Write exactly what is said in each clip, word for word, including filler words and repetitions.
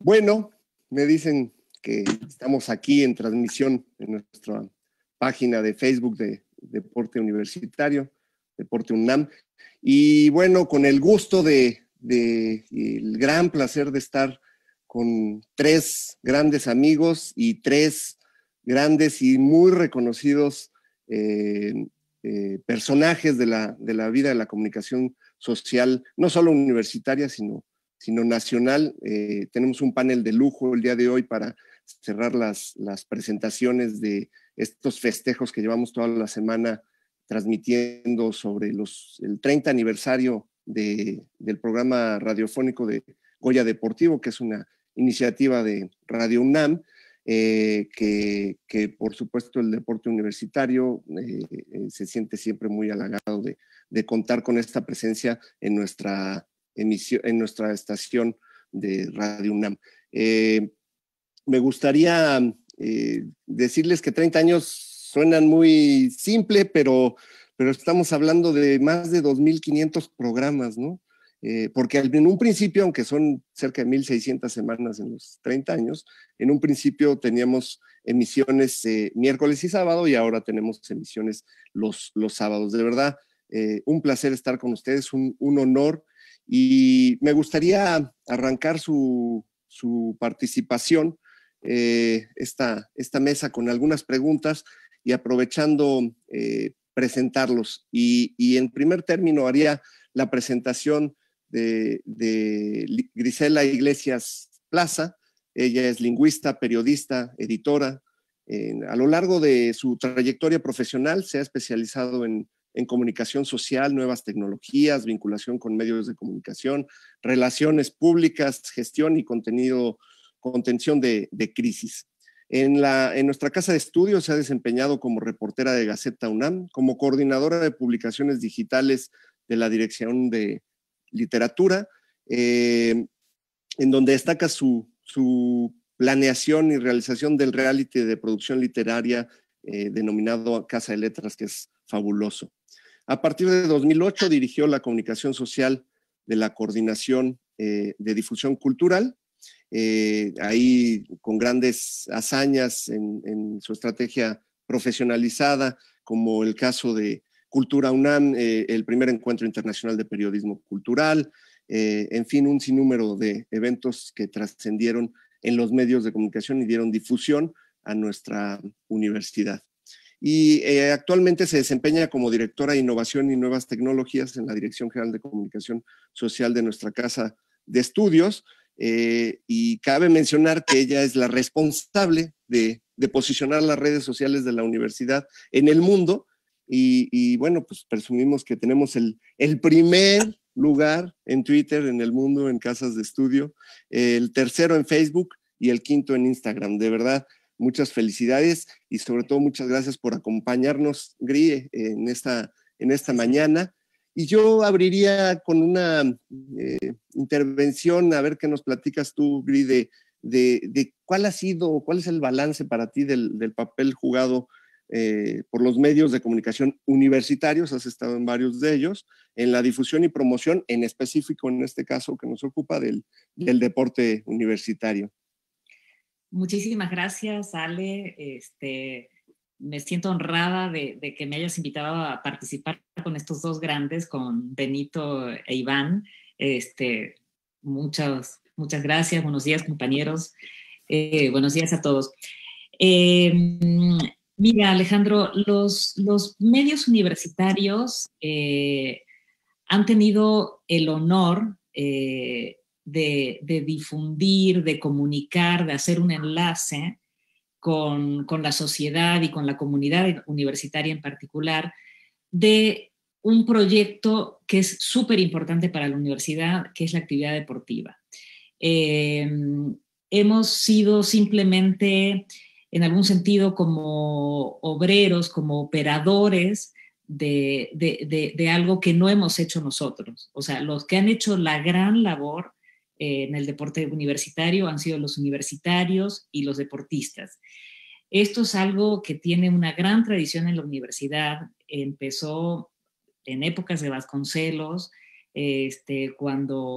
Bueno, me dicen que estamos aquí en transmisión en nuestra página de Facebook de Deporte Universitario, Deporte UNAM. Y bueno, con el gusto de, de y el gran placer de estar con tres grandes amigos y tres grandes y muy reconocidos eh, eh, personajes de la, de la vida de la comunicación social, no solo universitaria, sino, sino nacional. Eh, tenemos un panel de lujo el día de hoy para cerrar las, las presentaciones de estos festejos que llevamos toda la semana transmitiendo sobre los, el treinta aniversario de, del programa radiofónico de Goya Deportivo, que es una iniciativa de Radio UNAM, eh, que, que por supuesto el deporte universitario eh, eh, se siente siempre muy halagado de, de contar con esta presencia en nuestra emisión, en nuestra estación de Radio UNAM. Eh, me gustaría eh, decirles que treinta años suenan muy simple, pero, pero estamos hablando de más de dos mil quinientos programas, ¿no? Eh, porque en un principio, aunque son cerca de mil seiscientas semanas en los treinta años, en un principio teníamos emisiones eh, miércoles y sábado y ahora tenemos emisiones los, los sábados. De verdad, eh, un placer estar con ustedes, un, un honor, y me gustaría arrancar su, su participación, eh, esta, esta mesa con algunas preguntas y aprovechando eh, presentarlos. Y, y en primer término haría la presentación De, de Grisela Iglesias Plaza. Ella es lingüista, periodista, editora. Eh, a lo largo de su trayectoria profesional se ha especializado en, en comunicación social, nuevas tecnologías, vinculación con medios de comunicación, relaciones públicas, gestión y contenido, contención de, de crisis. En, la, en nuestra casa de estudios se ha desempeñado como reportera de Gaceta UNAM, como coordinadora de publicaciones digitales de la Dirección de Literatura, eh, en donde destaca su, su planeación y realización del reality de producción literaria eh, denominado Casa de Letras, que es fabuloso. A partir de dos mil ocho dirigió la comunicación social de la Coordinación eh, de Difusión Cultural, eh, ahí con grandes hazañas en, en su estrategia profesionalizada, como el caso de Cultura UNAM, eh, el primer encuentro internacional de periodismo cultural, eh, en fin, un sinnúmero de eventos que trascendieron en los medios de comunicación y dieron difusión a nuestra universidad. Y eh, actualmente se desempeña como directora de Innovación y Nuevas Tecnologías en la Dirección General de Comunicación Social de nuestra Casa de Estudios, eh, y cabe mencionar que ella es la responsable de, de posicionar las redes sociales de la universidad en el mundo. Y, y bueno, pues presumimos que tenemos el, el primer lugar en Twitter en el mundo en casas de estudio, el tercero en Facebook y el quinto en Instagram. De verdad, muchas felicidades y sobre todo muchas gracias por acompañarnos, Gri, en esta, en esta mañana. Y yo abriría con una eh, intervención, a ver qué nos platicas tú, Gri, de, de, de cuál ha sido, cuál es el balance para ti del, del papel jugado Eh, por los medios de comunicación universitarios, has estado en varios de ellos, en la difusión y promoción, en específico en este caso que nos ocupa del, del deporte universitario. Muchísimas gracias, Ale. Este, me siento honrada de, de que me hayas invitado a participar con estos dos grandes, con Benito e Iván. Este, muchas, muchas gracias, buenos días compañeros, eh, buenos días a todos. Eh, Mira, Alejandro, los, los medios universitarios eh, han tenido el honor eh, de, de difundir, de comunicar, de hacer un enlace con, con la sociedad y con la comunidad universitaria en particular, de un proyecto que es súper importante para la universidad, que es la actividad deportiva. Eh, hemos sido simplemente, en algún sentido, como obreros, como operadores de, de, de, de algo que no hemos hecho nosotros. O sea, los que han hecho la gran labor eh, en el deporte universitario han sido los universitarios y los deportistas. Esto es algo que tiene una gran tradición en la universidad. Empezó en épocas de Vasconcelos, este, cuando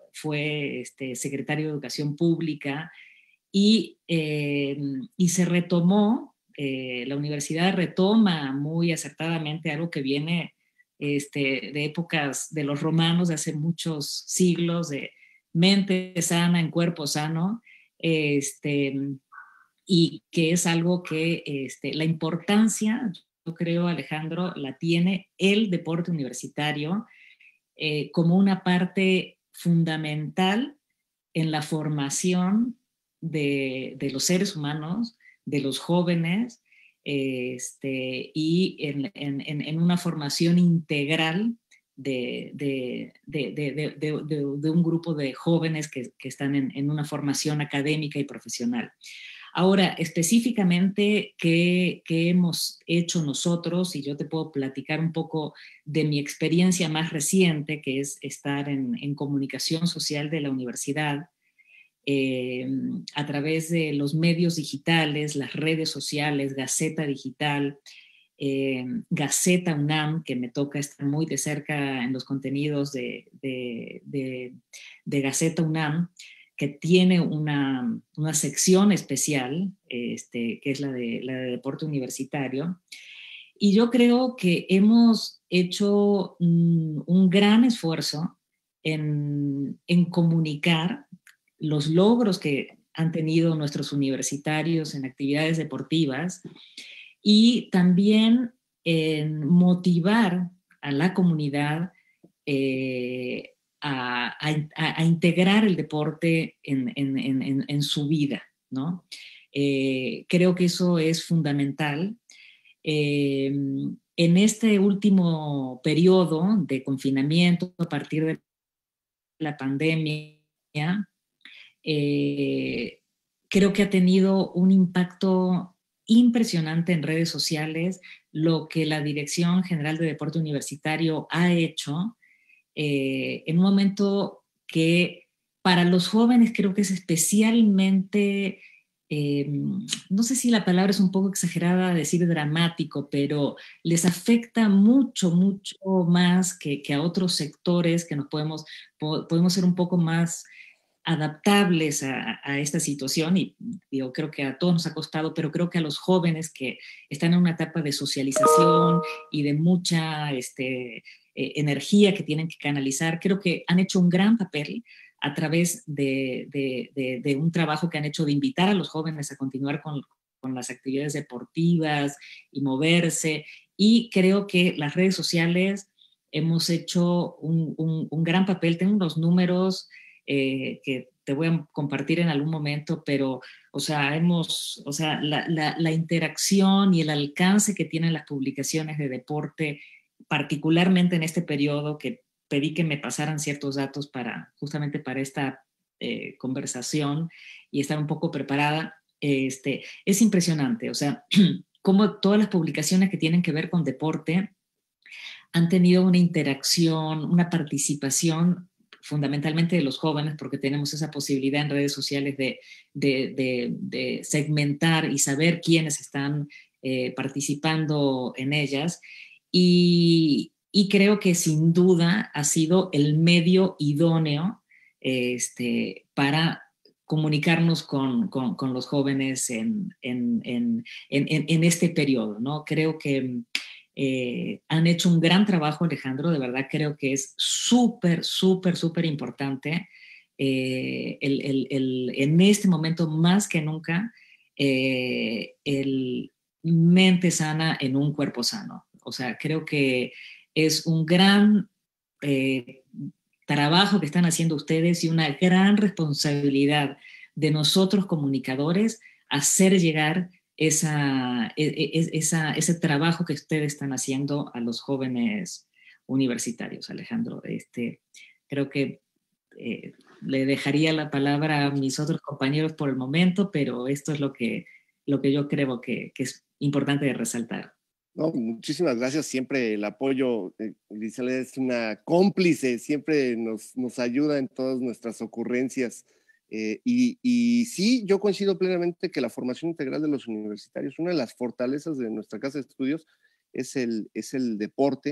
fue este, secretario de Educación Pública y, eh, y se retomó, eh, la universidad retoma muy acertadamente algo que viene este, de épocas de los romanos, de hace muchos siglos, de mente sana en cuerpo sano, este, y que es algo que este, la importancia, yo creo, Alejandro, la tiene el deporte universitario eh, como una parte fundamental en la formación de, de los seres humanos, de los jóvenes, este, y en, en, en, una formación integral de, de, de, de, de un grupo de jóvenes que, que están en, en una formación académica y profesional. Ahora, específicamente, ¿qué, ¿qué hemos hecho nosotros? Y yo te puedo platicar un poco de mi experiencia más reciente, que es estar en, en comunicación social de la universidad, eh, a través de los medios digitales, las redes sociales, Gaceta Digital, eh, Gaceta UNAM, que me toca estar muy de cerca en los contenidos de, de, de, de Gaceta UNAM, que tiene una, una sección especial, este, que es la de, la de deporte universitario. Y yo creo que hemos hecho un, un gran esfuerzo en, en comunicar los logros que han tenido nuestros universitarios en actividades deportivas y también en motivar a la comunidad eh, a, a, a, integrar el deporte en, en, en, en su vida, ¿no? Eh, creo que eso es fundamental. Eh, en este último periodo de confinamiento, a partir de la pandemia, eh, creo que ha tenido un impacto impresionante en redes sociales, lo que la Dirección General de Deporte Universitario ha hecho eh, en un momento que para los jóvenes creo que es especialmente, eh, no sé si la palabra es un poco exagerada decir dramático, pero les afecta mucho, mucho más que, que a otros sectores que nos podemos, po podemos ser un poco más adaptables a, a esta situación y yo creo que a todos nos ha costado, pero creo que a los jóvenes que están en una etapa de socialización y de mucha este, eh, energía que tienen que canalizar, creo que han hecho un gran papel a través de, de, de, de un trabajo que han hecho de invitar a los jóvenes a continuar con, con las actividades deportivas y moverse, y creo que las redes sociales hemos hecho un, un, un gran papel. Tengo unos números Eh, que te voy a compartir en algún momento, pero, o sea, hemos, o sea, la, la, la interacción y el alcance que tienen las publicaciones de deporte, particularmente en este periodo que pedí que me pasaran ciertos datos para, justamente para esta eh, conversación y estar un poco preparada, este, es impresionante, o sea, como todas las publicaciones que tienen que ver con deporte han tenido una interacción, una participación fundamentalmente de los jóvenes, porque tenemos esa posibilidad en redes sociales de, de, de, de segmentar y saber quiénes están eh, participando en ellas. Y, y creo que sin duda ha sido el medio idóneo este, para comunicarnos con, con, con los jóvenes en, en, en, en, en este periodo, ¿no? Creo que Eh, han hecho un gran trabajo, Alejandro, de verdad creo que es súper, súper, súper importante eh, el, el, el, en este momento más que nunca eh, el mente sana en un cuerpo sano. O sea, creo que es un gran eh, trabajo que están haciendo ustedes y una gran responsabilidad de nosotros comunicadores hacer llegar esa, esa, ese trabajo que ustedes están haciendo a los jóvenes universitarios, Alejandro. Este, creo que eh, le dejaría la palabra a mis otros compañeros por el momento, pero esto es lo que, lo que yo creo que, que es importante de resaltar. No, muchísimas gracias, siempre el apoyo, eh, Elizalde es una cómplice, siempre nos, nos ayuda en todas nuestras ocurrencias. Eh, y, y sí, yo coincido plenamente que la formación integral de los universitarios, una de las fortalezas de nuestra casa de estudios es el, es el deporte,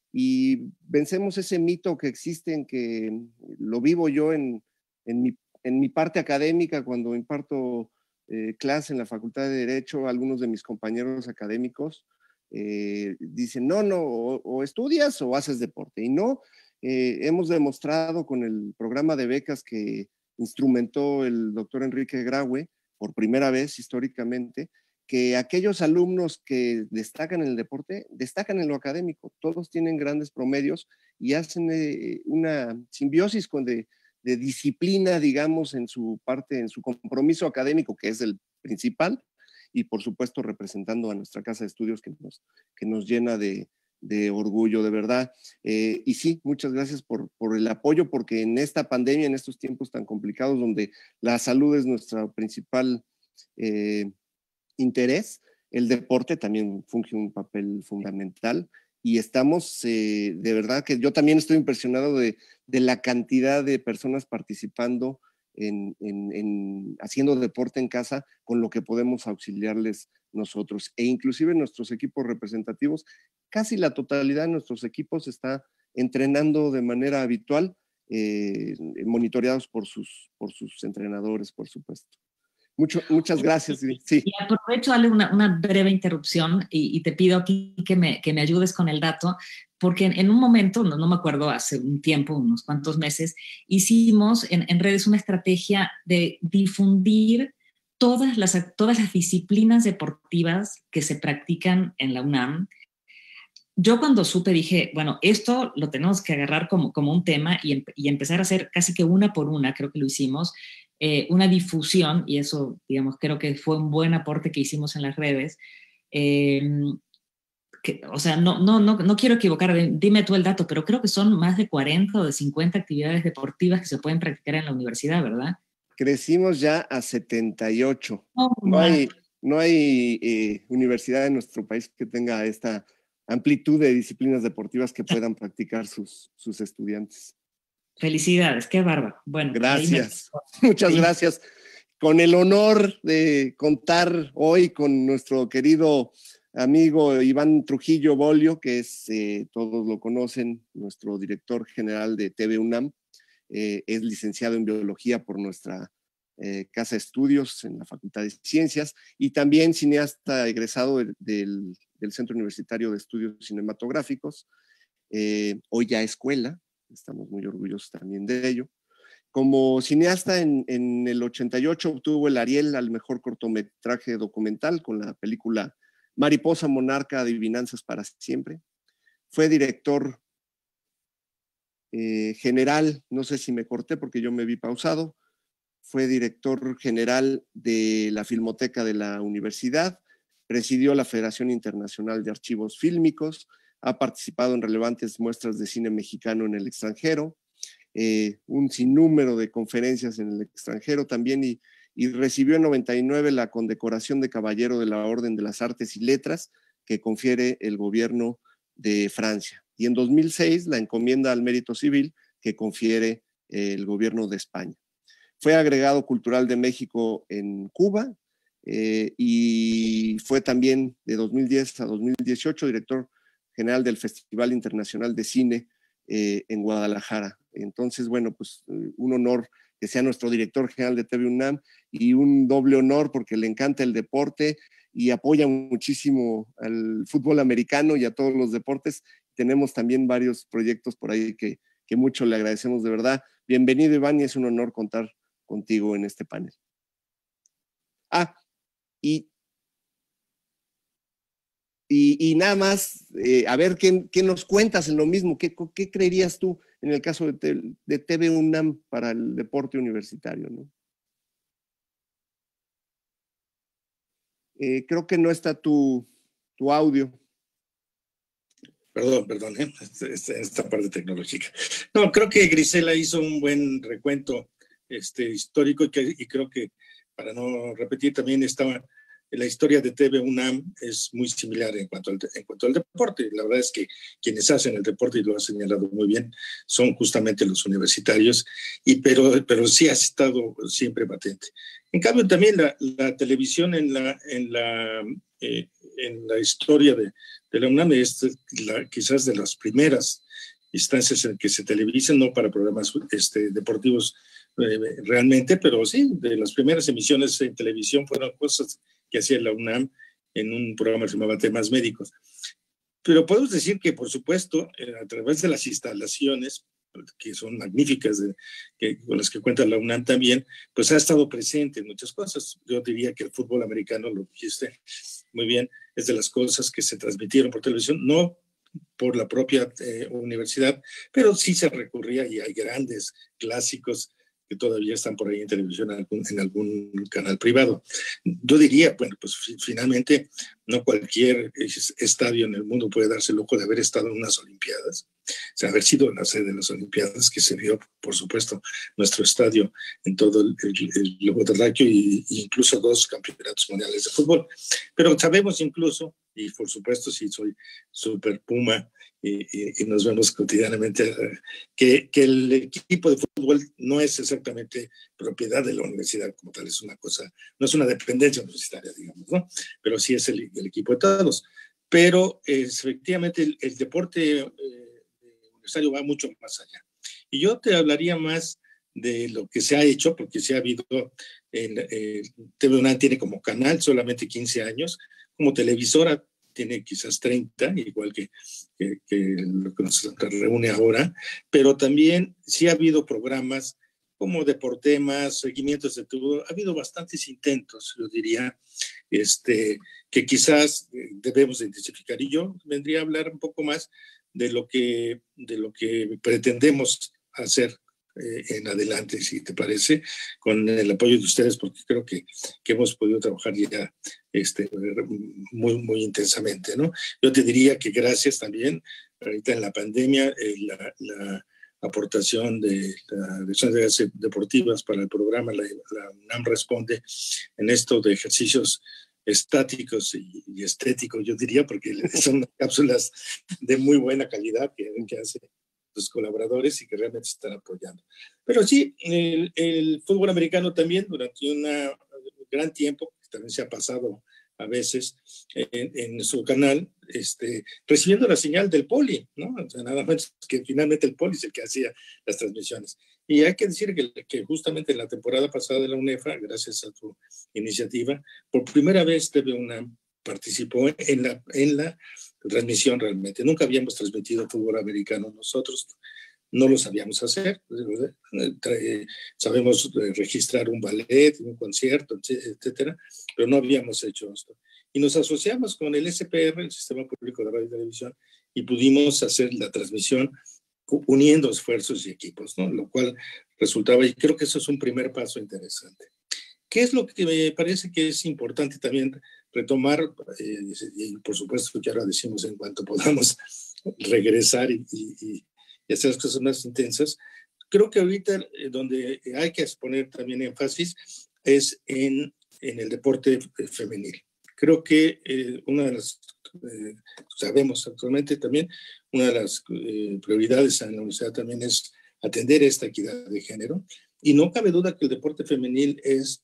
y vencemos ese mito que existe, en que lo vivo yo en, en, mi, en mi parte académica cuando imparto eh, clase en la Facultad de Derecho. Algunos de mis compañeros académicos eh, dicen, no, no, o, o estudias o haces deporte. Y no, eh, hemos demostrado con el programa de becas que instrumentó el doctor Enrique Graue por primera vez históricamente, que aquellos alumnos que destacan en el deporte, destacan en lo académico. Todos tienen grandes promedios y hacen eh, una simbiosis con de, de disciplina, digamos, en su parte, en su compromiso académico, que es el principal, y por supuesto representando a nuestra casa de estudios que nos, que nos llena de, de orgullo, de verdad. Eh, y sí, muchas gracias por, por el apoyo, porque en esta pandemia, en estos tiempos tan complicados, donde la salud es nuestra principal eh, interés, el deporte también funge un papel fundamental. Y estamos, eh, de verdad que yo también estoy impresionado de, de la cantidad de personas participando en, en, en haciendo deporte en casa, con lo que podemos auxiliarles nosotros. E inclusive nuestros equipos representativos, casi la totalidad de nuestros equipos está entrenando de manera habitual, eh, monitoreados por sus, por sus entrenadores, por supuesto. Mucho, muchas gracias. Sí. Y aprovecho, Ale, una, una breve interrupción y, y te pido aquí que me, que me ayudes con el dato, porque en, en un momento, no, no me acuerdo, hace un tiempo, unos cuantos meses, hicimos en, en redes una estrategia de difundir todas las, todas las disciplinas deportivas que se practican en la UNAM. Yo cuando supe dije, bueno, esto lo tenemos que agarrar como, como un tema y, y empezar a hacer casi que una por una, creo que lo hicimos, eh, una difusión, y eso, digamos, creo que fue un buen aporte que hicimos en las redes. Eh, que, o sea, no, no, no, no quiero equivocar, dime tú el dato, pero creo que son más de cuarenta o de cincuenta actividades deportivas que se pueden practicar en la universidad, ¿verdad? Crecimos ya a setenta y ocho. Oh, no hay, no hay eh, universidad en nuestro país que tenga esta amplitud de disciplinas deportivas que puedan practicar sus, sus estudiantes. Felicidades, qué bárbaro. Bueno, gracias, me... muchas sí. gracias. Con el honor de contar hoy con nuestro querido amigo Iván Trujillo Bolio, que es, eh, todos lo conocen, nuestro director general de T V UNAM. Eh, es licenciado en biología por nuestra eh, casa de estudios en la Facultad de Ciencias, y también cineasta egresado del, del, del Centro Universitario de Estudios Cinematográficos, eh, hoy ya escuela, estamos muy orgullosos también de ello. Como cineasta, en, en el ochenta y ocho obtuvo el Ariel al mejor cortometraje documental con la película Mariposa Monarca, Adivinanzas para Siempre. Fue director Eh, general, no sé si me corté porque yo me vi pausado, fue director general de la Filmoteca de la Universidad, presidió la Federación Internacional de Archivos Fílmicos, ha participado en relevantes muestras de cine mexicano en el extranjero, eh, un sinnúmero de conferencias en el extranjero también, y, y recibió en noventa y nueve la condecoración de Caballero de la Orden de las Artes y Letras que confiere el gobierno de Francia. Y en dos mil seis la encomienda al mérito civil que confiere eh, el gobierno de España. Fue agregado cultural de México en Cuba eh, y fue también de dos mil diez a dos mil dieciocho director general del Festival Internacional de Cine eh, en Guadalajara. Entonces, bueno, pues un honor que sea nuestro director general de T V UNAM, y un doble honor porque le encanta el deporte y apoya muchísimo al fútbol americano y a todos los deportes. Tenemos también varios proyectos por ahí que, que mucho le agradecemos, de verdad. Bienvenido, Iván, y es un honor contar contigo en este panel. Ah, y, y, y nada más, eh, a ver, ¿qué, ¿qué nos cuentas en lo mismo? ¿Qué, ¿Qué creerías tú en el caso de, de T V UNAM para el deporte universitario, ¿no? Eh, creo que no está tu, tu audio. Perdón, perdón, ¿eh? esta, esta parte tecnológica. No, creo que Grisela hizo un buen recuento este, histórico y, que, y creo que, para no repetir, también estaba la historia de T V UNAM es muy similar en cuanto, al, en cuanto al deporte. La verdad es que quienes hacen el deporte, y lo han señalado muy bien, son justamente los universitarios, y, pero, pero sí ha estado siempre patente. En cambio, también la, la televisión en la, en la, eh, en la historia de, de la UNAM, es la, quizás de las primeras instancias en que se televisan, no para programas este, deportivos eh, realmente, pero sí, de las primeras emisiones en televisión fueron cosas que hacía la UNAM en un programa que se llamaba Temas Médicos. Pero podemos decir que, por supuesto, eh, a través de las instalaciones, que son magníficas, de, que, con las que cuenta la UNAM también, pues ha estado presente en muchas cosas. Yo diría que el fútbol americano, lo dijiste muy bien, es de las cosas que se transmitieron por televisión, no por la propia eh, universidad, pero sí se recurría y hay grandes clásicos que todavía están por ahí en televisión en algún, en algún canal privado. Yo diría, bueno, pues finalmente no cualquier estadio en el mundo puede darse el lujo de haber estado en unas Olimpiadas, o sea, haber sido la sede de las Olimpiadas, que se vio, por supuesto, nuestro estadio en todo el, el, el globo terráqueo e incluso dos campeonatos mundiales de fútbol. Pero sabemos incluso, y por supuesto si soy súper Puma, Y, y, y nos vemos cotidianamente, que, que el equipo de fútbol no es exactamente propiedad de la universidad como tal, es una cosa, no es una dependencia universitaria, digamos, ¿no? Pero sí es el, el equipo de todos. Pero eh, efectivamente el, el deporte eh, universitario va mucho más allá. Y yo te hablaría más de lo que se ha hecho, porque sí ha habido, en, eh, T V UNAM tiene como canal solamente quince años, como televisora tiene quizás treinta, igual que, que, que lo que nos reúne ahora, pero también sí ha habido programas como Deportemas, seguimientos de todo, ha habido bastantes intentos, yo diría, este, que quizás debemos identificar. Y yo vendría a hablar un poco más de lo que, de lo que pretendemos hacer eh, en adelante, si te parece, con el apoyo de ustedes, porque creo que, que hemos podido trabajar ya este, muy, muy intensamente, ¿no? Yo te diría que gracias también, ahorita en la pandemia, eh, la, la aportación de la Dirección de Actividades Deportivas para el programa, la, la UNAM responde en esto de ejercicios estáticos y, y estéticos, yo diría, porque son cápsulas de muy buena calidad que, que hace los colaboradores y que realmente están apoyando. Pero sí, el, el fútbol americano también durante un gran tiempo, también se ha pasado a veces en, en su canal, este, recibiendo la señal del Poli, ¿no? O sea, nada más que finalmente el Poli es el que hacía las transmisiones. Y hay que decir que, que justamente en la temporada pasada de la UNEFA, gracias a tu iniciativa, por primera vez T V UNAM participó en la, en la transmisión realmente. Nunca habíamos transmitido fútbol americano nosotros, no lo sabíamos hacer. Sabemos registrar un ballet, un concierto, etcétera, pero no habíamos hecho esto. Y nos asociamos con el S P R, el Sistema Público de Radio y Televisión, y pudimos hacer la transmisión uniendo esfuerzos y equipos, ¿no? Lo cual resultaba, y creo que eso es un primer paso interesante. ¿Qué es lo que me parece que es importante también retomar? Eh, y por supuesto que ahora decimos en cuanto podamos regresar y, y, y hacer las cosas más intensas. Creo que ahorita eh, donde hay que poner también énfasis es en, en el deporte femenil. Creo que eh, una de las, eh, sabemos actualmente también, una de las eh, prioridades en la universidad también es atender esta equidad de género. Y no cabe duda que el deporte femenil es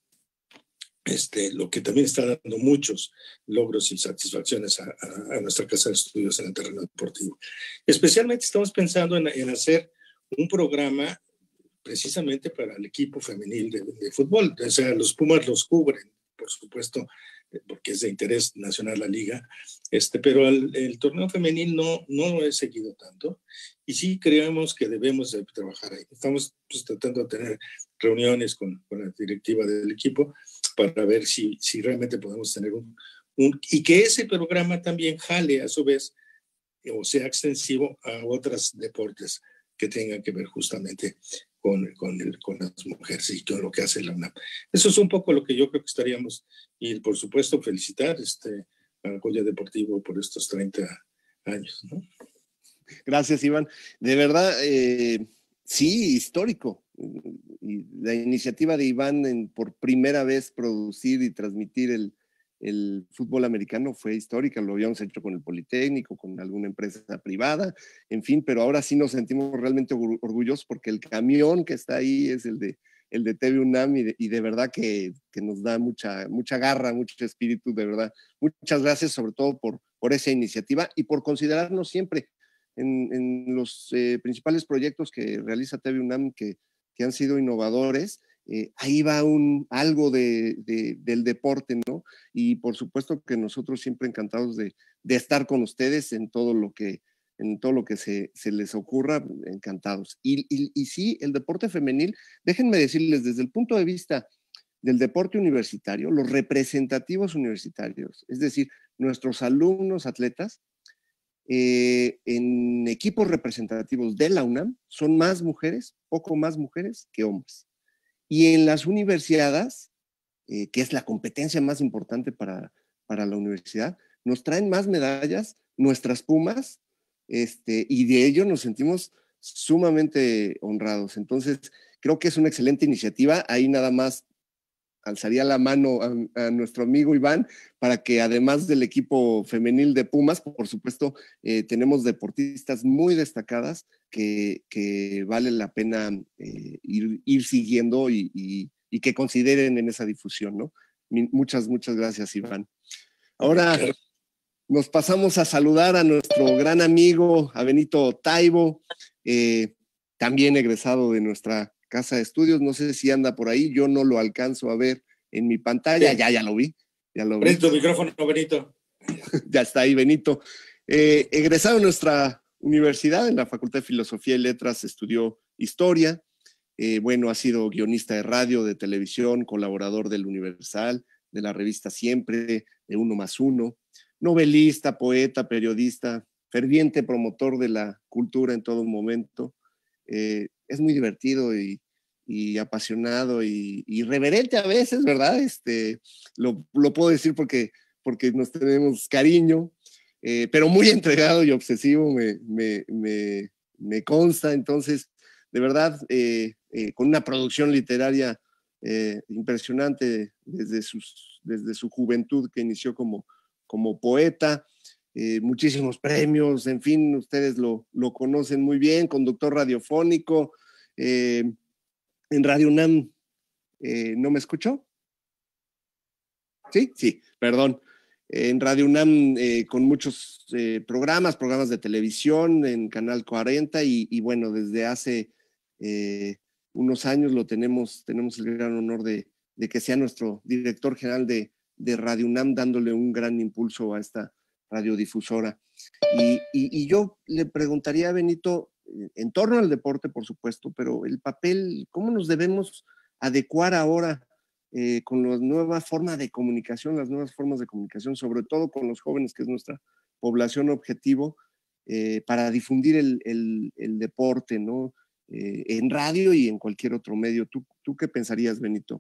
Este, lo que también está dando muchos logros y satisfacciones a, a, a nuestra casa de estudios en el terreno deportivo. Especialmente estamos pensando en, en hacer un programa precisamente para el equipo femenil de, de fútbol. O sea, los Pumas los cubren, por supuesto, porque es de interés nacional la liga, este, pero el, el torneo femenil no, no lo he seguido tanto y sí creemos que debemos de trabajar ahí. Estamos pues, tratando de tener reuniones con, con la directiva del equipo para ver si, si realmente podemos tener un, un... y que ese programa también jale a su vez o sea extensivo a otros deportes que tengan que ver justamente con, con, el, con las mujeres y con lo que hace la UNAM. Eso es un poco lo que yo creo que estaríamos, y por supuesto felicitar este, a Goya Deportivo por estos treinta años, ¿no? Gracias, Iván. De verdad, eh, sí, histórico. Y la iniciativa de Iván en por primera vez producir y transmitir el, el fútbol americano fue histórica. Lo habíamos hecho con el Politécnico, con alguna empresa privada, en fin, pero ahora sí nos sentimos realmente orgullosos porque el camión que está ahí es el de el de T V UNAM, y de, y de verdad que, que nos da mucha, mucha garra, mucho espíritu, de verdad. Muchas gracias sobre todo por, por esa iniciativa y por considerarnos siempre en, en los eh, principales proyectos que realiza T V UNAM, que, que han sido innovadores. Eh, ahí va un, algo de, de, del deporte, ¿no? Y por supuesto que nosotros siempre encantados de, de estar con ustedes en todo lo que, en todo lo que se, se les ocurra, encantados. Y, y, y sí, el deporte femenil, déjenme decirles, desde el punto de vista del deporte universitario, los representativos universitarios, es decir, nuestros alumnos atletas, eh, en equipos representativos de la UNAM, son más mujeres, poco más mujeres que hombres. Y en las universidades, eh, que es la competencia más importante para, para la universidad, nos traen más medallas nuestras Pumas, este, y de ello nos sentimos sumamente honrados. Entonces, creo que es una excelente iniciativa. Ahí nada más alzaría la mano a, a nuestro amigo Iván para que, además del equipo femenil de Pumas, por supuesto, eh, tenemos deportistas muy destacadas que, que vale la pena eh, ir, ir siguiendo y, y, y que consideren en esa difusión, ¿no? Muchas, muchas gracias, Iván. Ahora nos pasamos a saludar a nuestro gran amigo, a Benito Taibo, eh, también egresado de nuestra casa de estudios. No sé si anda por ahí, yo no lo alcanzo a ver en mi pantalla. Sí. Ya, ya lo vi. Ya lo vi. Prende tu micrófono, Benito. Ya está ahí, Benito. Eh, egresado de nuestra universidad, en la Facultad de Filosofía y Letras, estudió Historia. Eh, bueno, ha sido guionista de radio, de televisión, colaborador del Universal, de la revista Siempre, de Uno Más Uno, novelista, poeta, periodista, ferviente promotor de la cultura en todo momento. Eh, es muy divertido y, y apasionado y, y irreverente a veces, ¿verdad? Este, lo, lo puedo decir porque, porque nos tenemos cariño, eh, pero muy entregado y obsesivo, me, me, me, me consta. Entonces, de verdad, eh, eh, con una producción literaria eh, impresionante desde, sus, desde su juventud, que inició como, como poeta. Eh, muchísimos premios, en fin, ustedes lo, lo conocen muy bien, conductor radiofónico. Eh, en Radio UNAM, eh, ¿no me escuchó? Sí, sí, perdón. En Radio UNAM, eh, con muchos eh, programas, programas de televisión en Canal cuarenta, y, y bueno, desde hace eh, unos años lo tenemos, tenemos el gran honor de, de que sea nuestro director general de, de Radio UNAM, dándole un gran impulso a esta radiodifusora. Y, y, y yo le preguntaría a Benito, en torno al deporte, por supuesto, pero el papel, ¿cómo nos debemos adecuar ahora eh, con la nueva forma de comunicación, las nuevas formas de comunicación, sobre todo con los jóvenes, que es nuestra población objetivo, eh, para difundir el, el, el deporte, ¿no? Eh, en radio y en cualquier otro medio? ¿Tú, tú qué pensarías, Benito?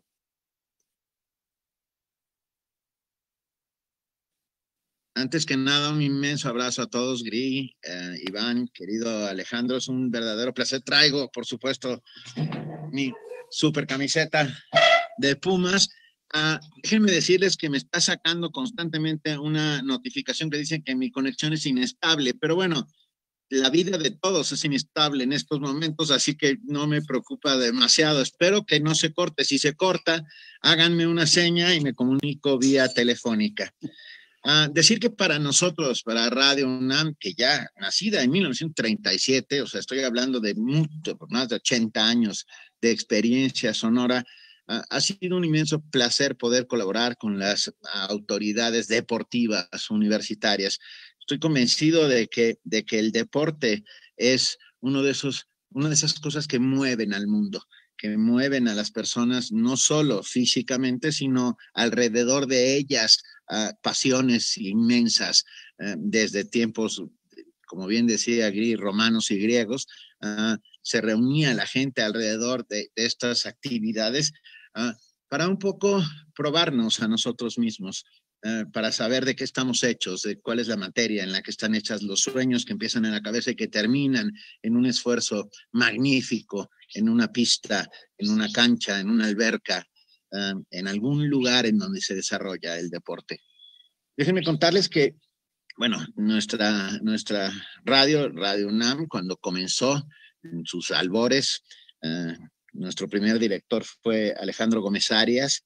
Antes que nada, un inmenso abrazo a todos, Gri, eh, Iván, querido Alejandro, es un verdadero placer. Traigo, por supuesto, mi super camiseta de Pumas. Uh, déjenme decirles que me está sacando constantemente una notificación que dice que mi conexión es inestable, pero bueno, la vida de todos es inestable en estos momentos, así que no me preocupa demasiado. Espero que no se corte. Si se corta, háganme una seña y me comunico vía telefónica. Uh, decir que para nosotros, para Radio UNAM, que ya nacida en mil novecientos treinta y siete, o sea, estoy hablando de mucho, más de ochenta años de experiencia sonora, uh, ha sido un inmenso placer poder colaborar con las autoridades deportivas universitarias. Estoy convencido de que, de que el deporte es uno de esos, una de esas cosas que mueven al mundo, que mueven a las personas no solo físicamente, sino alrededor de ellas, uh, pasiones inmensas, uh, desde tiempos, como bien decía Gris, romanos y griegos, uh, se reunía la gente alrededor de, de estas actividades uh, para un poco probarnos a nosotros mismos, uh, para saber de qué estamos hechos, de cuál es la materia en la que están hechas los sueños que empiezan en la cabeza y que terminan en un esfuerzo magnífico, en una pista, en una cancha, en una alberca, uh, en algún lugar en donde se desarrolla el deporte. Déjenme contarles que, bueno, nuestra, nuestra radio, Radio UNAM, cuando comenzó en sus albores, uh, nuestro primer director fue Alejandro Gómez Arias,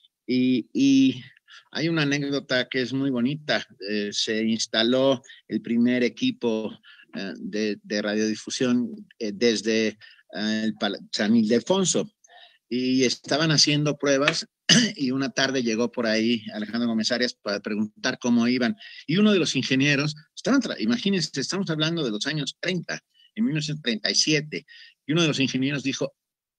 y, y hay una anécdota que es muy bonita. Eh, se instaló el primer equipo eh, de, de radiodifusión eh, desde eh, el San Ildefonso, y estaban haciendo pruebas, y una tarde llegó por ahí Alejandro Gómez Arias para preguntar cómo iban, y uno de los ingenieros, estaban, imagínense, estamos hablando de los años treinta, en mil novecientos treinta y siete, y uno de los ingenieros dijo: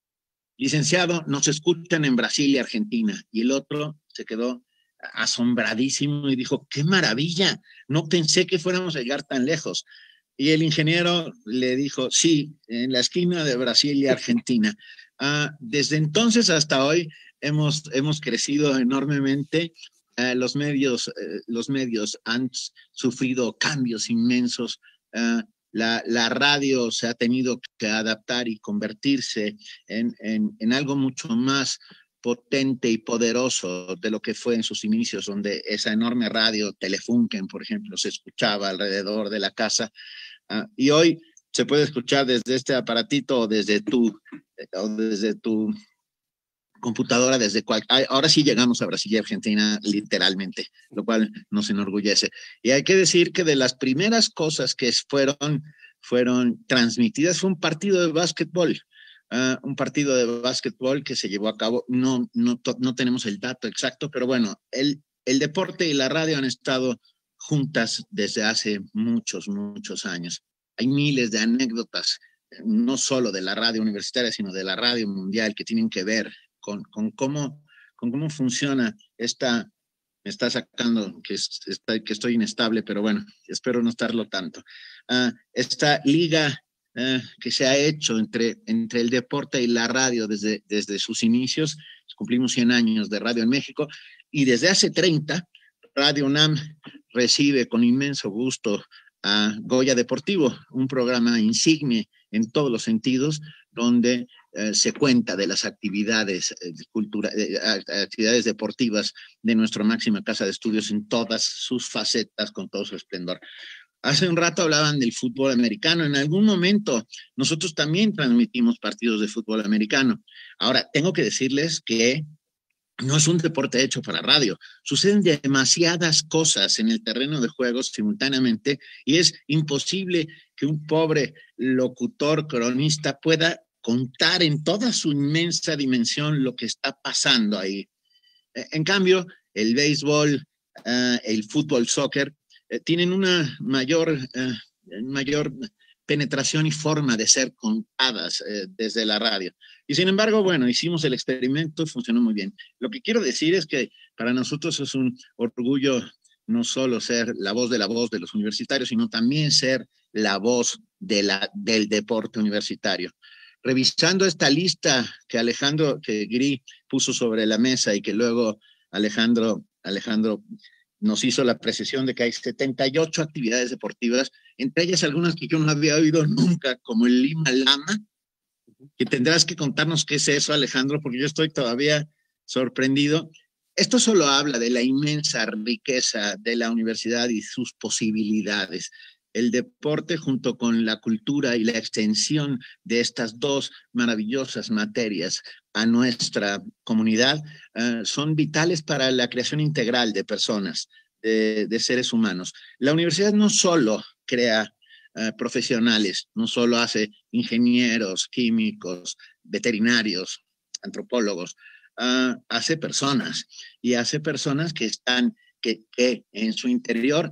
licenciado, nos escuchan en Brasil y Argentina, y el otro se quedó asombradísimo y dijo: qué maravilla, no pensé que fuéramos a llegar tan lejos. Y el ingeniero le dijo: sí, en la esquina de Brasil y Argentina. Uh, desde entonces hasta hoy hemos, hemos crecido enormemente. Uh, los, medios, uh, los medios han sufrido cambios inmensos. Uh, la, la radio se ha tenido que adaptar y convertirse en, en, en algo mucho más potente y poderoso de lo que fue en sus inicios, donde esa enorme radio Telefunken, por ejemplo, se escuchaba alrededor de la casa. Uh, y hoy se puede escuchar desde este aparatito o desde tu, o desde tu computadora, desde cual, ahora sí llegamos a Brasil y Argentina literalmente, lo cual nos enorgullece. Y hay que decir que de las primeras cosas que fueron, fueron transmitidas fue un partido de básquetbol, uh, un partido de básquetbol que se llevó a cabo, no, no, no tenemos el dato exacto, pero bueno, el, el deporte y la radio han estado juntas desde hace muchos, muchos años. Hay miles de anécdotas, no solo de la radio universitaria, sino de la radio mundial, que tienen que ver con, con, cómo, con cómo funciona esta, me está sacando que, es, está, que estoy inestable, pero bueno, espero no estarlo tanto. Uh, esta liga uh, que se ha hecho entre, entre el deporte y la radio desde, desde sus inicios, cumplimos cien años de radio en México, y desde hace treinta, Radio UNAM recibe con inmenso gusto a Goya Deportivo, un programa insigne en todos los sentidos, donde eh, se cuenta de las actividades, eh, cultura, eh, actividades deportivas de nuestra máxima casa de estudios en todas sus facetas, con todo su esplendor. Hace un rato hablaban del fútbol americano. En algún momento nosotros también transmitimos partidos de fútbol americano. Ahora, tengo que decirles que no es un deporte hecho para radio. Suceden demasiadas cosas en el terreno de juegos simultáneamente y es imposible que un pobre locutor, cronista pueda contar en toda su inmensa dimensión lo que está pasando ahí. En cambio, el béisbol, uh, el fútbol, soccer, eh, tienen una mayor, uh, mayor penetración y forma de ser contadas eh, desde la radio. Y sin embargo, bueno, hicimos el experimento y funcionó muy bien. Lo que quiero decir es que para nosotros es un orgullo no solo ser la voz de la voz de los universitarios, sino también ser la voz de la, del deporte universitario. Revisando esta lista que Alejandro, que Gri puso sobre la mesa y que luego Alejandro, Alejandro nos hizo la precisión de que hay setenta y ocho actividades deportivas, entre ellas algunas que yo no había oído nunca, como el Lima Lama, que tendrás que contarnos qué es eso, Alejandro, porque yo estoy todavía sorprendido. Esto solo habla de la inmensa riqueza de la universidad y sus posibilidades. El deporte junto con la cultura y la extensión de estas dos maravillosas materias a nuestra comunidad uh, son vitales para la creación integral de personas, de, de seres humanos. La universidad no solo crea uh, profesionales, no solo hace ingenieros, químicos, veterinarios, antropólogos, uh, hace personas y hace personas que están, que, que en su interior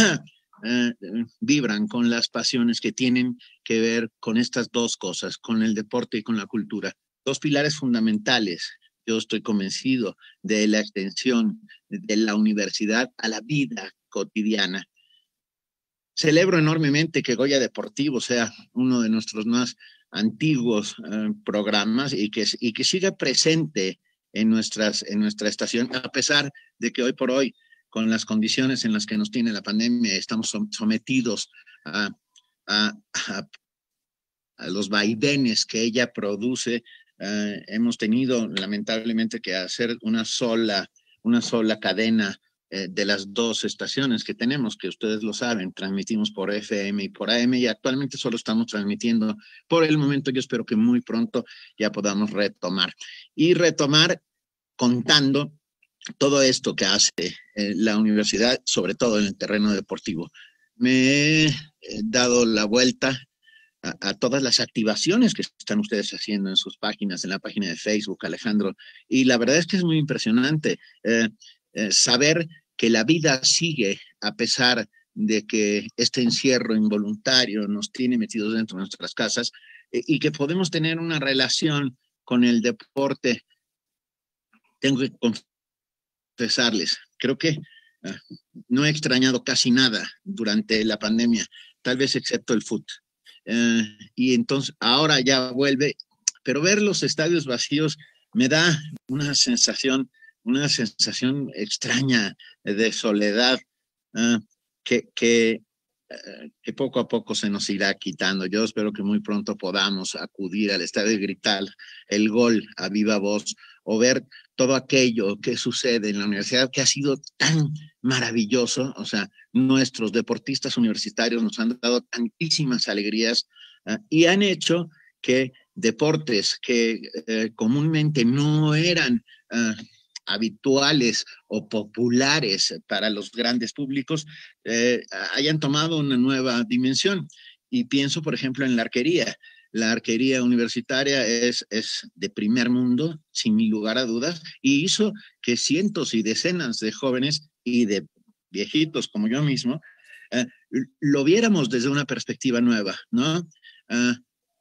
Uh, vibran con las pasiones que tienen que ver con estas dos cosas, con el deporte y con la cultura. Dos pilares fundamentales. Yo estoy convencido de la extensión de la universidad a la vida cotidiana. Celebro enormemente que Goya Deportivo sea uno de nuestros más antiguos uh, programas y que, y que siga presente en, nuestras, en nuestra estación, a pesar de que hoy por hoy, con las condiciones en las que nos tiene la pandemia, estamos sometidos a, a, a, a los vaivenes que ella produce. Uh, hemos tenido lamentablemente que hacer una sola, una sola cadena eh, de las dos estaciones que tenemos, que ustedes lo saben, transmitimos por F M y por A M, y actualmente solo estamos transmitiendo por el momento. Yo espero que muy pronto ya podamos retomar. Y retomar contando todo esto que hace eh, la universidad, sobre todo en el terreno deportivo. Me he eh, dado la vuelta a, a todas las activaciones que están ustedes haciendo en sus páginas, en la página de Facebook, Alejandro, y la verdad es que es muy impresionante eh, eh, saber que la vida sigue a pesar de que este encierro involuntario nos tiene metidos dentro de nuestras casas, eh, y que podemos tener una relación con el deporte. Tengo que confesarles, creo que uh, no he extrañado casi nada durante la pandemia, tal vez excepto el fútbol. Uh, y entonces ahora ya vuelve, pero ver los estadios vacíos me da una sensación, una sensación extraña de soledad uh, que, que, uh, que poco a poco se nos irá quitando. Yo espero que muy pronto podamos acudir al estadio y gritar el gol a viva voz, o ver todo aquello que sucede en la universidad, que ha sido tan maravilloso. O sea, nuestros deportistas universitarios nos han dado tantísimas alegrías uh, y han hecho que deportes que uh, comúnmente no eran uh, habituales o populares para los grandes públicos eh, hayan tomado una nueva dimensión. Y pienso, por ejemplo, en la arquería. La arquería universitaria es, es de primer mundo, sin lugar a dudas, y hizo que cientos y decenas de jóvenes y de viejitos como yo mismo eh, lo viéramos desde una perspectiva nueva, ¿no? Eh,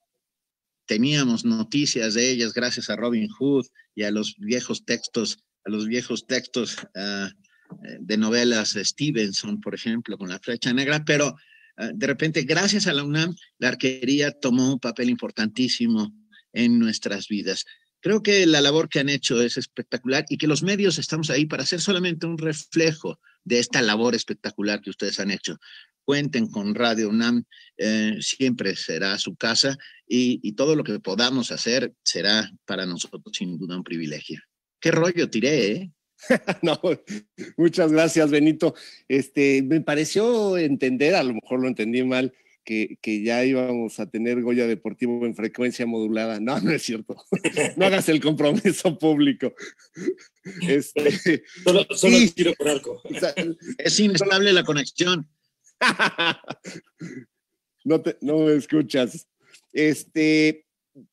teníamos noticias de ellas gracias a Robin Hood y a los viejos textos, a los viejos textos uh, de novelas de Stevenson, por ejemplo, con La Flecha Negra, pero uh, de repente, gracias a la UNAM, la arquería tomó un papel importantísimo en nuestras vidas. Creo que la labor que han hecho es espectacular y que los medios estamos ahí para ser solamente un reflejo de esta labor espectacular que ustedes han hecho. Cuenten con Radio UNAM, eh, siempre será su casa, y, y todo lo que podamos hacer será para nosotros sin duda un privilegio. ¿Qué rollo tiré, eh? No, muchas gracias, Benito. Este, me pareció entender, a lo mejor lo entendí mal, que, que ya íbamos a tener Goya Deportivo en frecuencia modulada. No, no es cierto. No hagas el compromiso público. Este, solo solo sí, tiro por arco. O sea, es inestable la conexión. No, te, no me escuchas. Este,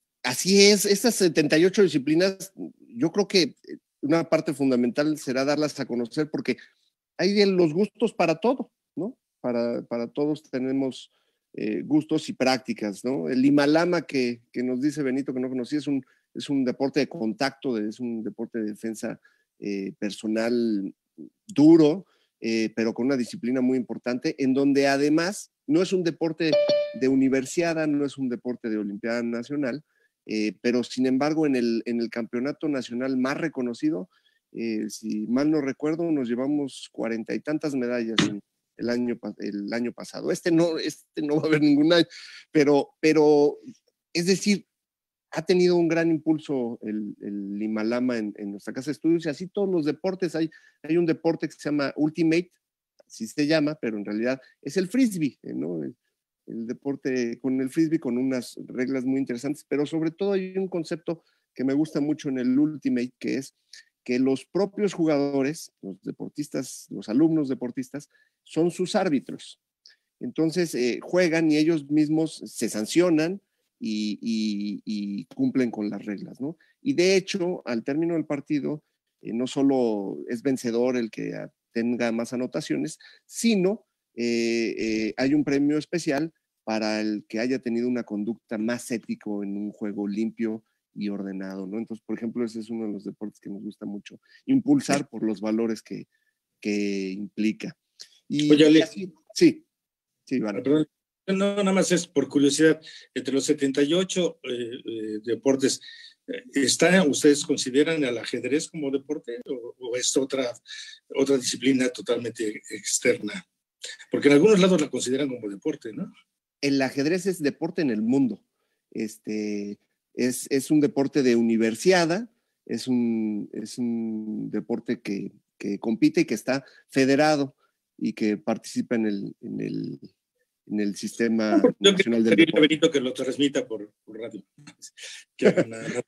así es, estas setenta y ocho disciplinas, yo creo que una parte fundamental será darlas a conocer, porque hay los gustos para todo, ¿no? Para, para todos tenemos eh, gustos y prácticas, ¿no? El Limalama que, que nos dice Benito que no conocí es un, es un deporte de contacto, es un deporte de defensa eh, personal duro, eh, pero con una disciplina muy importante, en donde además no es un deporte de universiada, no es un deporte de Olimpiada Nacional, eh, pero sin embargo en el, en el campeonato nacional más reconocido, eh, si mal no recuerdo, nos llevamos cuarenta y tantas medallas en el año, el año pasado. Este no, este no va a haber ningún año, pero, pero es decir, ha tenido un gran impulso el, el Limalama en, en nuestra casa de estudios, y así todos los deportes. Hay, hay un deporte que se llama Ultimate, así se llama, pero en realidad es el frisbee, ¿no? El, el deporte con el frisbee, con unas reglas muy interesantes, pero sobre todo hay un concepto que me gusta mucho en el Ultimate, que es que los propios jugadores, los deportistas, los alumnos deportistas, son sus árbitros. Entonces eh, juegan y ellos mismos se sancionan y, y, y cumplen con las reglas, ¿no? Y de hecho, al término del partido, eh, no solo es vencedor el que tenga más anotaciones, sino eh, eh, hay un premio especial para el que haya tenido una conducta más ético en un juego limpio y ordenado, ¿no? Entonces, por ejemplo, ese es uno de los deportes que nos gusta mucho impulsar por los valores que, que implica. Y, Oye, Ale, así, sí, sí, vale. Perdón, no, nada más es por curiosidad, entre los setenta y ocho eh, eh, deportes, eh, ¿está, ¿ustedes consideran el ajedrez como deporte o, o es otra, otra disciplina totalmente externa? Porque en algunos lados la consideran como deporte, ¿no? El ajedrez es deporte en el mundo. Este, es, es un deporte de universiada, es un, es un deporte que que compite y que está federado y que participa en el, en el, en el sistema Yo nacional que del deporte. Benito que lo transmita por, por radio. Que hagan una...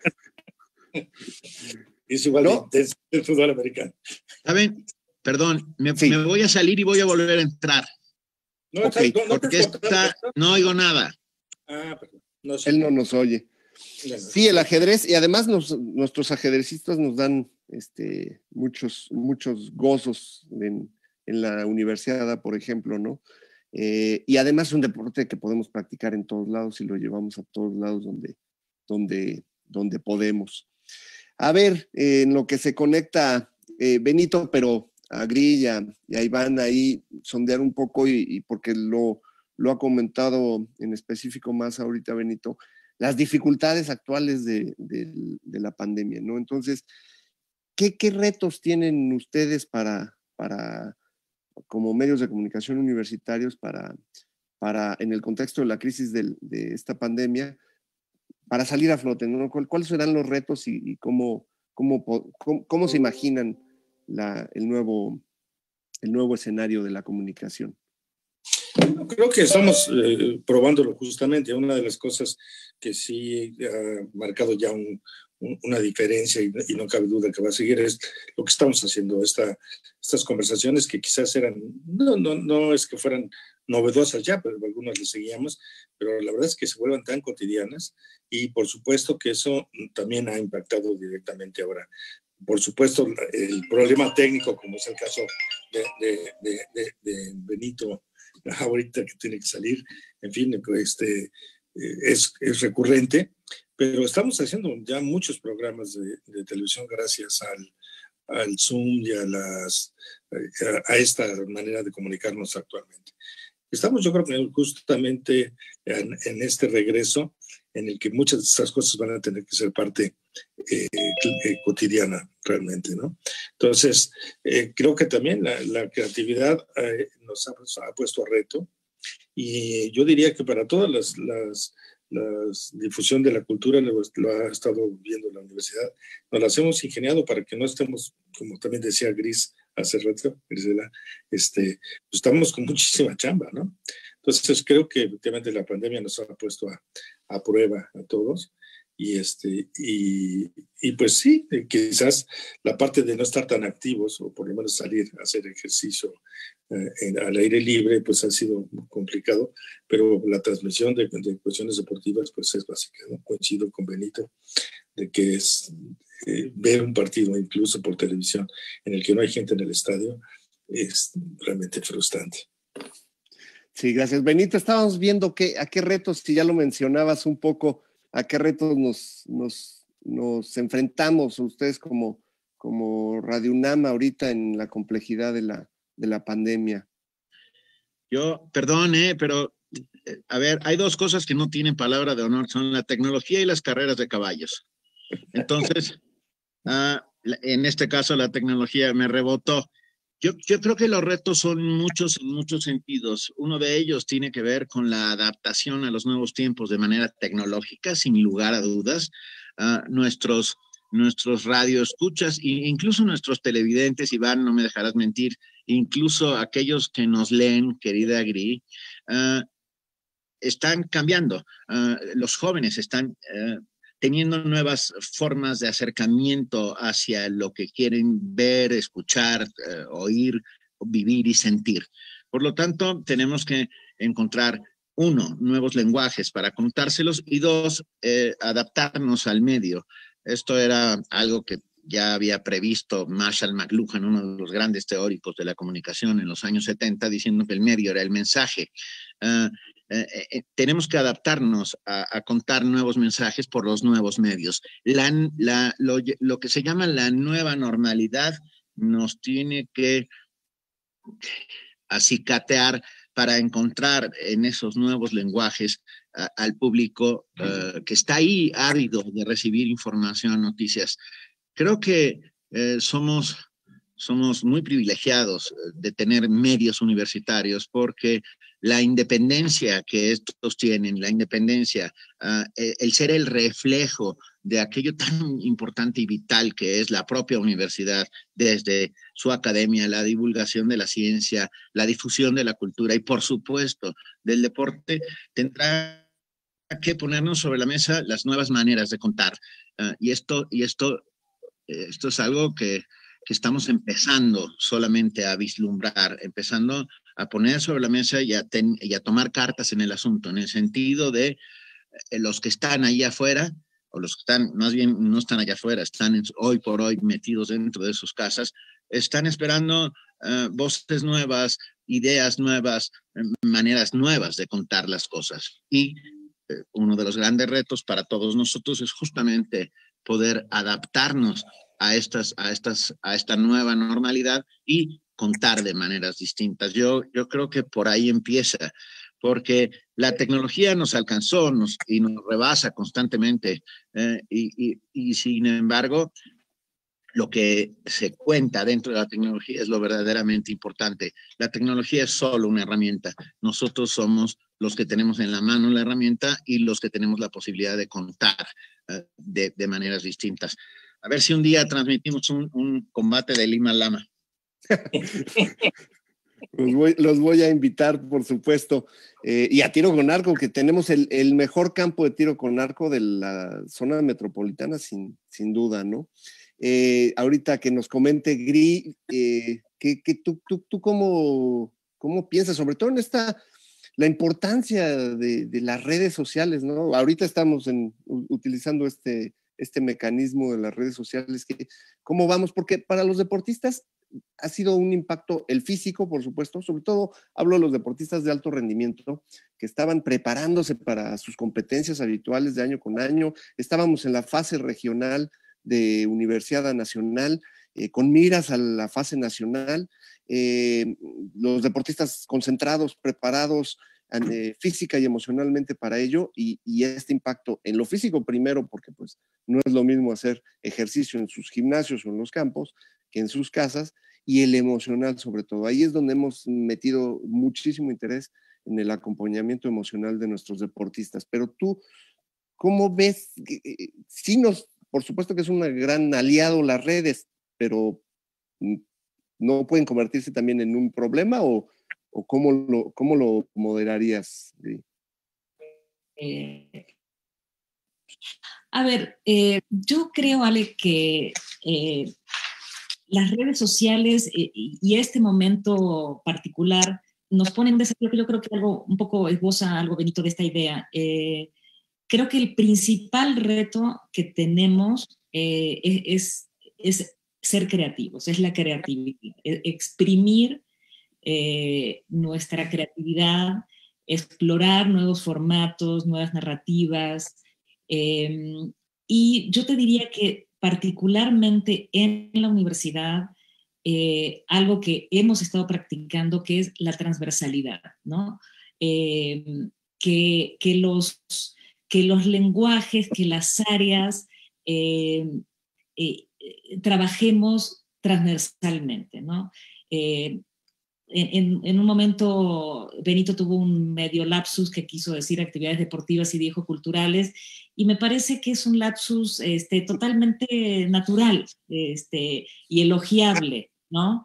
Es igual ¿No? de intenso el fútbol americano. ¿Saben? Perdón, me, sí. me voy a salir y voy a volver a entrar. No, okay. está, no, no porque está, no oigo nada. Ah, perdón. No sé. Él no nos oye. Sí, el ajedrez, y además nos, nuestros ajedrecistas nos dan este, muchos, muchos gozos en, en la universidad, por ejemplo, ¿no? Eh, y además es un deporte que podemos practicar en todos lados y lo llevamos a todos lados donde, donde, donde podemos. A ver, eh, en lo que se conecta eh, Benito, pero a Grilla y a Iván ahí sondear un poco y, y porque lo, lo ha comentado en específico más ahorita Benito, las dificultades actuales de, de, de la pandemia, ¿no? Entonces, ¿qué, qué retos tienen ustedes para, para, como medios de comunicación universitarios, para, para en el contexto de la crisis de, de esta pandemia, para salir a flote, ¿no? ¿Cuáles serán los retos y, y cómo, cómo, cómo, cómo se imaginan la, el, nuevo, el nuevo escenario de la comunicación? Creo que estamos eh, probándolo justamente. Una de las cosas que sí ha marcado ya un, un, una diferencia y, y no cabe duda que va a seguir es lo que estamos haciendo, esta, estas conversaciones que quizás eran, no, no, no es que fueran novedosas ya, pero algunas las seguíamos, pero la verdad es que se vuelvan tan cotidianas y por supuesto que eso también ha impactado directamente ahora. Por supuesto, el problema técnico, como es el caso de, de, de, de, de Benito, ahorita que tiene que salir, en fin, este, es, es recurrente, pero estamos haciendo ya muchos programas de, de televisión gracias al, al Zoom y a, las, a, a esta manera de comunicarnos actualmente. Estamos, yo creo que justamente en, en este regreso en el que muchas de estas cosas van a tener que ser parte eh, eh, cotidiana realmente, ¿no? Entonces, eh, creo que también la, la creatividad eh, nos ha, ha puesto a reto y yo diría que para todas las, las, las difusión de la cultura lo, lo ha estado viendo la universidad, nos las hemos ingeniado para que no estemos, como también decía Gris hace rato, Grisela, este, pues estamos con muchísima chamba, ¿no? Entonces creo que efectivamente la pandemia nos ha puesto a, a prueba a todos y, este, y, y pues sí, quizás la parte de no estar tan activos o por lo menos salir a hacer ejercicio eh, en, al aire libre pues ha sido complicado, pero la transmisión de, de cuestiones deportivas pues es básica, ¿no? Coincido con Benito de que es eh, ver un partido incluso por televisión en el que no hay gente en el estadio es realmente frustrante. Sí, gracias. Benito, estábamos viendo que, a qué retos, si ya lo mencionabas un poco, a qué retos nos, nos, nos enfrentamos ustedes como, como Radio UNAM ahorita en la complejidad de la, de la pandemia. Yo, perdón, eh, pero a ver, hay dos cosas que no tienen palabra de honor, son la tecnología y las carreras de caballos. Entonces, uh, en este caso la tecnología me rebotó. Yo, yo creo que los retos son muchos en muchos sentidos. Uno de ellos tiene que ver con la adaptación a los nuevos tiempos de manera tecnológica, sin lugar a dudas. Uh, nuestros, nuestros radioescuchas e incluso nuestros televidentes, Iván, no me dejarás mentir, incluso aquellos que nos leen, querida Gri, uh, están cambiando. Uh, los jóvenes están uh, teniendo nuevas formas de acercamiento hacia lo que quieren ver, escuchar, uh, oír, vivir y sentir. Por lo tanto, tenemos que encontrar, uno, nuevos lenguajes para contárselos y dos, eh, adaptarnos al medio. Esto era algo que ya había previsto Marshall McLuhan, uno de los grandes teóricos de la comunicación en los años setenta, diciendo que el medio era el mensaje. Uh, Eh, eh, tenemos que adaptarnos a, a contar nuevos mensajes por los nuevos medios. La, la, lo, lo que se llama la nueva normalidad nos tiene que acicatear para encontrar en esos nuevos lenguajes uh, al público uh, que está ahí ávido de recibir información, noticias. Creo que eh, somos, somos muy privilegiados de tener medios universitarios porque la independencia que estos tienen, la independencia, uh, el ser el reflejo de aquello tan importante y vital que es la propia universidad, desde su academia, la divulgación de la ciencia, la difusión de la cultura y, por supuesto, del deporte, tendrá que ponernos sobre la mesa las nuevas maneras de contar. Uh, y esto, y esto, esto es algo que, que estamos empezando solamente a vislumbrar, empezando a poner sobre la mesa y a, ten, y a tomar cartas en el asunto, en el sentido de eh, los que están ahí afuera, o los que están, más bien no están allá afuera, están en, hoy por hoy metidos dentro de sus casas, están esperando uh, voces nuevas, ideas nuevas, maneras nuevas de contar las cosas. Y eh, uno de los grandes retos para todos nosotros es justamente poder adaptarnos a, estas, a, estas, a esta nueva normalidad y contar de maneras distintas. Yo, yo creo que por ahí empieza, porque la tecnología nos alcanzó nos, y nos rebasa constantemente, eh, y, y, y sin embargo, lo que se cuenta dentro de la tecnología es lo verdaderamente importante. La tecnología es solo una herramienta. Nosotros somos los que tenemos en la mano la herramienta y los que tenemos la posibilidad de contar uh, de, de maneras distintas. A ver si un día transmitimos un, un combate de Lima Lama. Los voy, los voy a invitar, por supuesto, eh, y a tiro con arco, que tenemos el, el mejor campo de tiro con arco de la zona metropolitana, sin, sin duda, ¿no? Eh, ahorita que nos comente Gri, eh, que, que tú, tú, tú cómo, cómo piensas, sobre todo en esta, la importancia de, de las redes sociales, ¿no? Ahorita estamos en, utilizando este, este mecanismo de las redes sociales, que, ¿cómo vamos? Porque para los deportistas ha sido un impacto, el físico, por supuesto, sobre todo hablo de los deportistas de alto rendimiento, que estaban preparándose para sus competencias habituales de año con año, estábamos en la fase regional de Universidad Nacional, eh, con miras a la fase nacional, eh, los deportistas concentrados, preparados eh, física y emocionalmente para ello, y, y este impacto en lo físico primero, porque pues no es lo mismo hacer ejercicio en sus gimnasios o en los campos que en sus casas, y el emocional sobre todo. Ahí es donde hemos metido muchísimo interés en el acompañamiento emocional de nuestros deportistas. Pero tú, ¿cómo ves? Sí, nos, por supuesto que es un gran aliado las redes, pero ¿no pueden convertirse también en un problema o, o cómo, lo, cómo lo moderarías? Eh, a ver, eh, yo creo, Ale, que eh, las redes sociales eh, y este momento particular nos ponen un desafío que yo creo que algo un poco esboza algo, Benito, de esta idea. Eh, creo que el principal reto que tenemos eh, es, es ser creativos, es la creatividad, es exprimir eh, nuestra creatividad, explorar nuevos formatos, nuevas narrativas. Eh, y yo te diría que particularmente en la universidad, eh, algo que hemos estado practicando, que es la transversalidad, ¿no? Eh, que, que, los, que los lenguajes, que las áreas eh, eh, trabajemos transversalmente, ¿no? Eh, en, en un momento Benito tuvo un medio lapsus que quiso decir actividades deportivas y dijo culturales, y me parece que es un lapsus este, totalmente natural este, y elogiable, ¿no?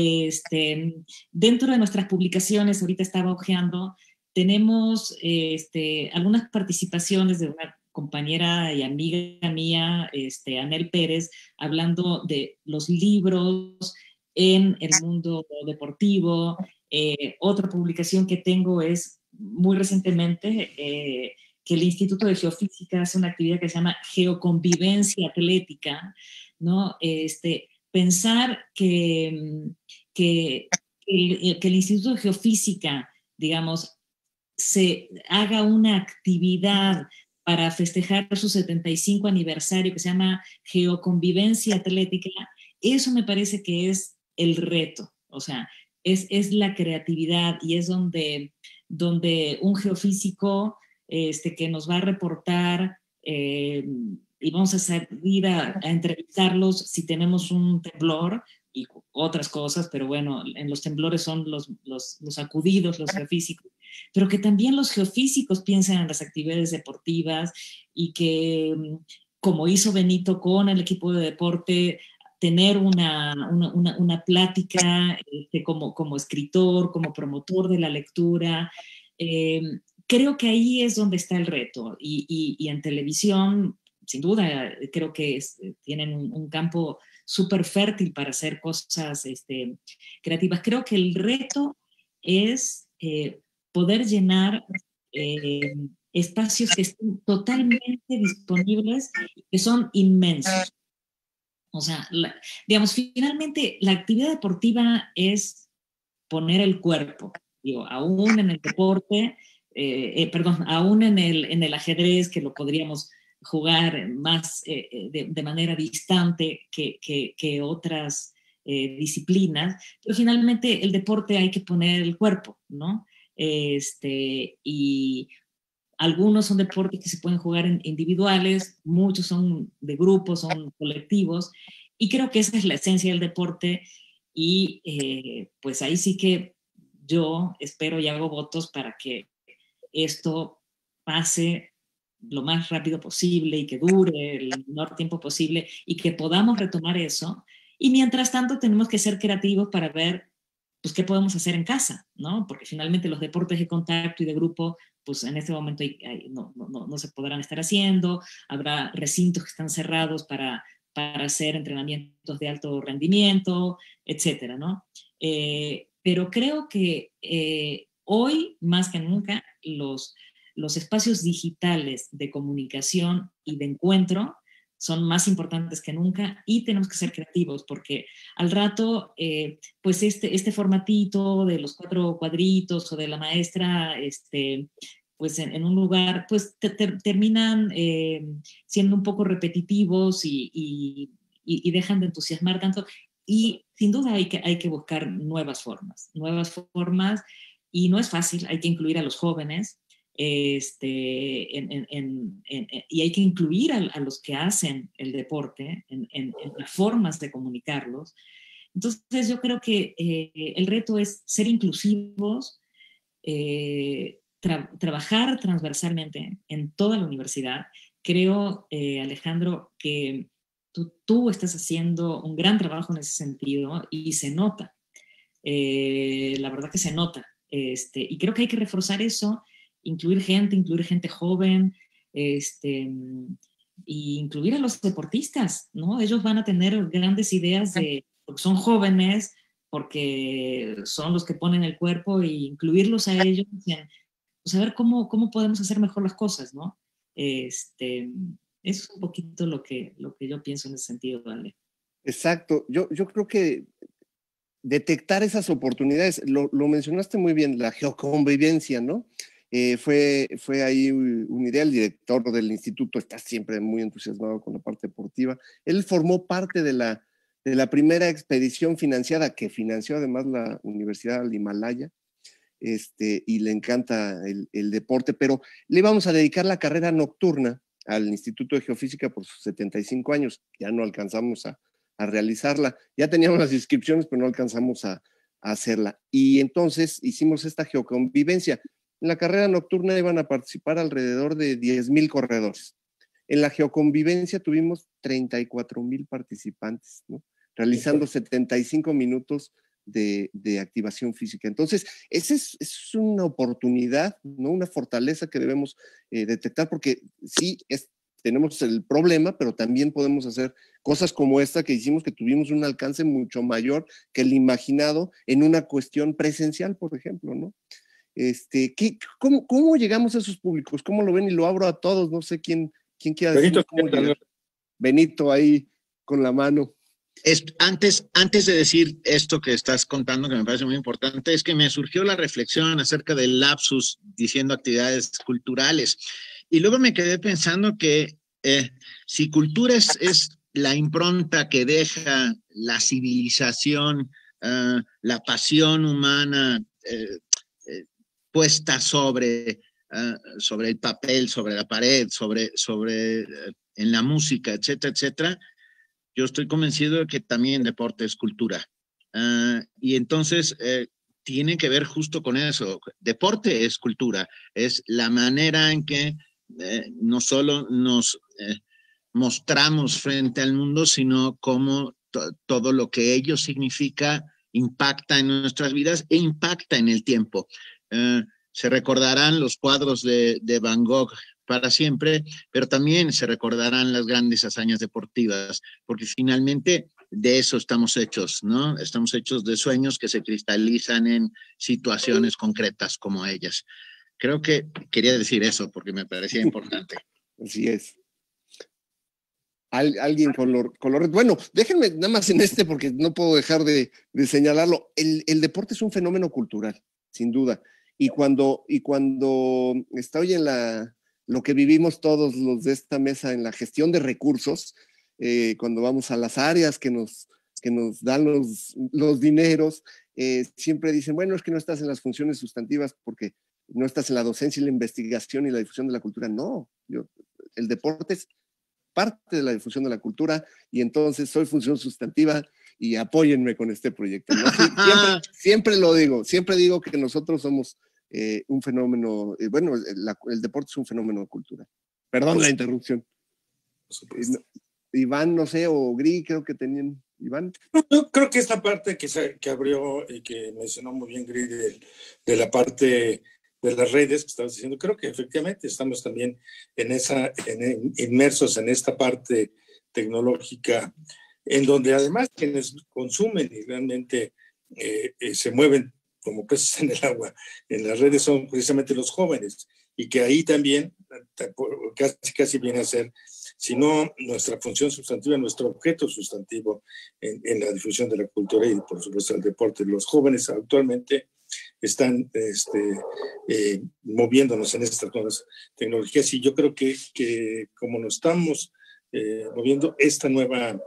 Este, dentro de nuestras publicaciones, ahorita estaba hojeando, tenemos este, algunas participaciones de una compañera y amiga mía, este, Anel Pérez, hablando de los libros en el mundo deportivo. Eh, otra publicación que tengo es muy recientemente eh, que el Instituto de Geofísica hace una actividad que se llama geoconvivencia atlética, ¿no? Este, pensar que, que, el, que el Instituto de Geofísica, digamos, se haga una actividad para festejar su setenta y cinco aniversario que se llama geoconvivencia atlética, eso me parece que es el reto, o sea, es, es la creatividad y es donde, donde un geofísico este, que nos va a reportar eh, y vamos a salir a, a entrevistarlos si tenemos un temblor y otras cosas, pero bueno, en los temblores son los, los, los acudidos, los geofísicos, pero que también los geofísicos piensen en las actividades deportivas y que como hizo Benito con el equipo de deporte, tener una, una, una, una plática este, como, como escritor, como promotor de la lectura. Eh, creo que ahí es donde está el reto. Y, y, y en televisión, sin duda, creo que es, tienen un, un campo súper fértil para hacer cosas este, creativas. Creo que el reto es eh, poder llenar eh, espacios que estén totalmente disponibles y que son inmensos. O sea, la, digamos, finalmente la actividad deportiva es poner el cuerpo. Digo, aún en el deporte, eh, eh, perdón, aún en el, en el ajedrez, que lo podríamos jugar más eh, de, de manera distante que, que, que otras eh, disciplinas, pero finalmente el deporte hay que poner el cuerpo, ¿no? Este, y algunos son deportes que se pueden jugar en individuales, muchos son de grupos, son colectivos, y creo que esa es la esencia del deporte, y eh, pues ahí sí que yo espero y hago votos para que esto pase lo más rápido posible y que dure el menor tiempo posible y que podamos retomar eso. Y mientras tanto tenemos que ser creativos para ver pues qué podemos hacer en casa, ¿no? Porque finalmente los deportes de contacto y de grupo pues en este momento hay, hay, no, no, no se podrán estar haciendo, habrá recintos que están cerrados para, para hacer entrenamientos de alto rendimiento, etcétera, ¿no? Eh, pero creo que eh, hoy, más que nunca, los, los espacios digitales de comunicación y de encuentro son más importantes que nunca y tenemos que ser creativos porque al rato, eh, pues este, este formatito de los cuatro cuadritos o de la maestra, este, pues en, en un lugar, pues te, te, terminan eh, siendo un poco repetitivos y, y, y, y dejan de entusiasmar tanto. Y sin duda hay que, hay que buscar nuevas formas, nuevas formas, y no es fácil, hay que incluir a los jóvenes, este, en, en, en, en, y hay que incluir a, a los que hacen el deporte en, en las formas de comunicarlos. Entonces yo creo que eh, el reto es ser inclusivos, eh, tra trabajar transversalmente en toda la universidad. Creo, eh, Alejandro, que tú, tú estás haciendo un gran trabajo en ese sentido y se nota. Eh, la verdad que se nota. Este, y creo que hay que reforzar eso, incluir gente, incluir gente joven, este, y incluir a los deportistas, ¿no? Ellos van a tener grandes ideas de, porque son jóvenes, porque son los que ponen el cuerpo, e incluirlos a ellos en pues, a ver cómo, cómo podemos hacer mejor las cosas, ¿no? Este, eso es un poquito lo que, lo que yo pienso en ese sentido, Ale. Exacto. Yo, yo creo que detectar esas oportunidades, lo, lo mencionaste muy bien, la geoconvivencia, ¿no? Eh, fue, fue ahí una idea, el director del instituto está siempre muy entusiasmado con la parte deportiva. Él formó parte de la, de la primera expedición financiada que financió además la Universidad del Himalaya, este, y le encanta el, el deporte, pero le íbamos a dedicar la carrera nocturna al Instituto de Geofísica por sus setenta y cinco años. Ya no alcanzamos a, a realizarla. Ya teníamos las inscripciones, pero no alcanzamos a, a hacerla. Y entonces hicimos esta geoconvivencia. En la carrera nocturna iban a participar alrededor de diez mil corredores. En la geoconvivencia tuvimos treinta y cuatro mil participantes, ¿no? Realizando setenta y cinco minutos de, de activación física. Entonces, esa es, es una oportunidad, ¿no? Una fortaleza que debemos eh, detectar, porque sí, es, tenemos el problema, pero también podemos hacer cosas como esta que hicimos, que tuvimos un alcance mucho mayor que el imaginado en una cuestión presencial, por ejemplo, ¿no? Este, ¿qué, cómo, ¿Cómo llegamos a esos públicos? ¿Cómo lo ven? Y lo abro a todos, no sé quién, quién quiera decir cómo llegar. Benito ahí con la mano. Es, antes, antes de decir esto que estás contando, que me parece muy importante, es que me surgió la reflexión acerca del lapsus diciendo actividades culturales. Y luego me quedé pensando que eh, si cultura es, es la impronta que deja la civilización, uh, la pasión humana eh, eh, puesta sobre, uh, sobre el papel, sobre la pared, sobre, sobre uh, en la música, etcétera, etcétera, yo estoy convencido de que también deporte es cultura. Uh, y entonces eh, tiene que ver justo con eso. Deporte es cultura, es la manera en que eh, no solo nos, eh, mostramos frente al mundo, sino cómo to- todo lo que ello significa impacta en nuestras vidas e impacta en el tiempo. Eh, se recordarán los cuadros de, de Van Gogh para siempre, pero también se recordarán las grandes hazañas deportivas, porque finalmente de eso estamos hechos, ¿no? Estamos hechos de sueños que se cristalizan en situaciones concretas como ellas. Creo que quería decir eso porque me parecía importante. Así es. Al, alguien con lo, con lo... Bueno, déjenme nada más en este porque no puedo dejar de, de señalarlo. El, el deporte es un fenómeno cultural, sin duda. Y cuando, y cuando está hoy en la, lo que vivimos todos los de esta mesa en la gestión de recursos, eh, cuando vamos a las áreas que nos, que nos dan los, los dineros, eh, siempre dicen, bueno, es que no estás en las funciones sustantivas porque no estás en la docencia y la investigación y la difusión de la cultura. No, yo, el deporte es parte de la difusión de la cultura y entonces soy función sustantiva y apóyenme con este proyecto, ¿no? Sí, siempre, siempre lo digo, siempre digo que nosotros somos eh, un fenómeno, eh, bueno, la, el deporte es un fenómeno cultural. Perdón pues, la interrupción. Eh, no, Iván, no sé, o Gri, creo que tenían, Iván. Yo creo que esta parte que, se, que abrió y que mencionó muy bien Gri de, de la parte de las redes que estabas diciendo, creo que efectivamente estamos también en esa, en, en, inmersos en esta parte tecnológica, en donde además quienes consumen y realmente eh, eh, se mueven como peces en el agua en las redes son precisamente los jóvenes, y que ahí también casi, casi viene a ser, si no nuestra función sustantiva, nuestro objeto sustantivo en, en la difusión de la cultura y por supuesto el deporte. Los jóvenes actualmente están este, eh, moviéndonos en estas nuevas tecnologías y yo creo que, que como nos estamos eh, moviendo, esta nueva,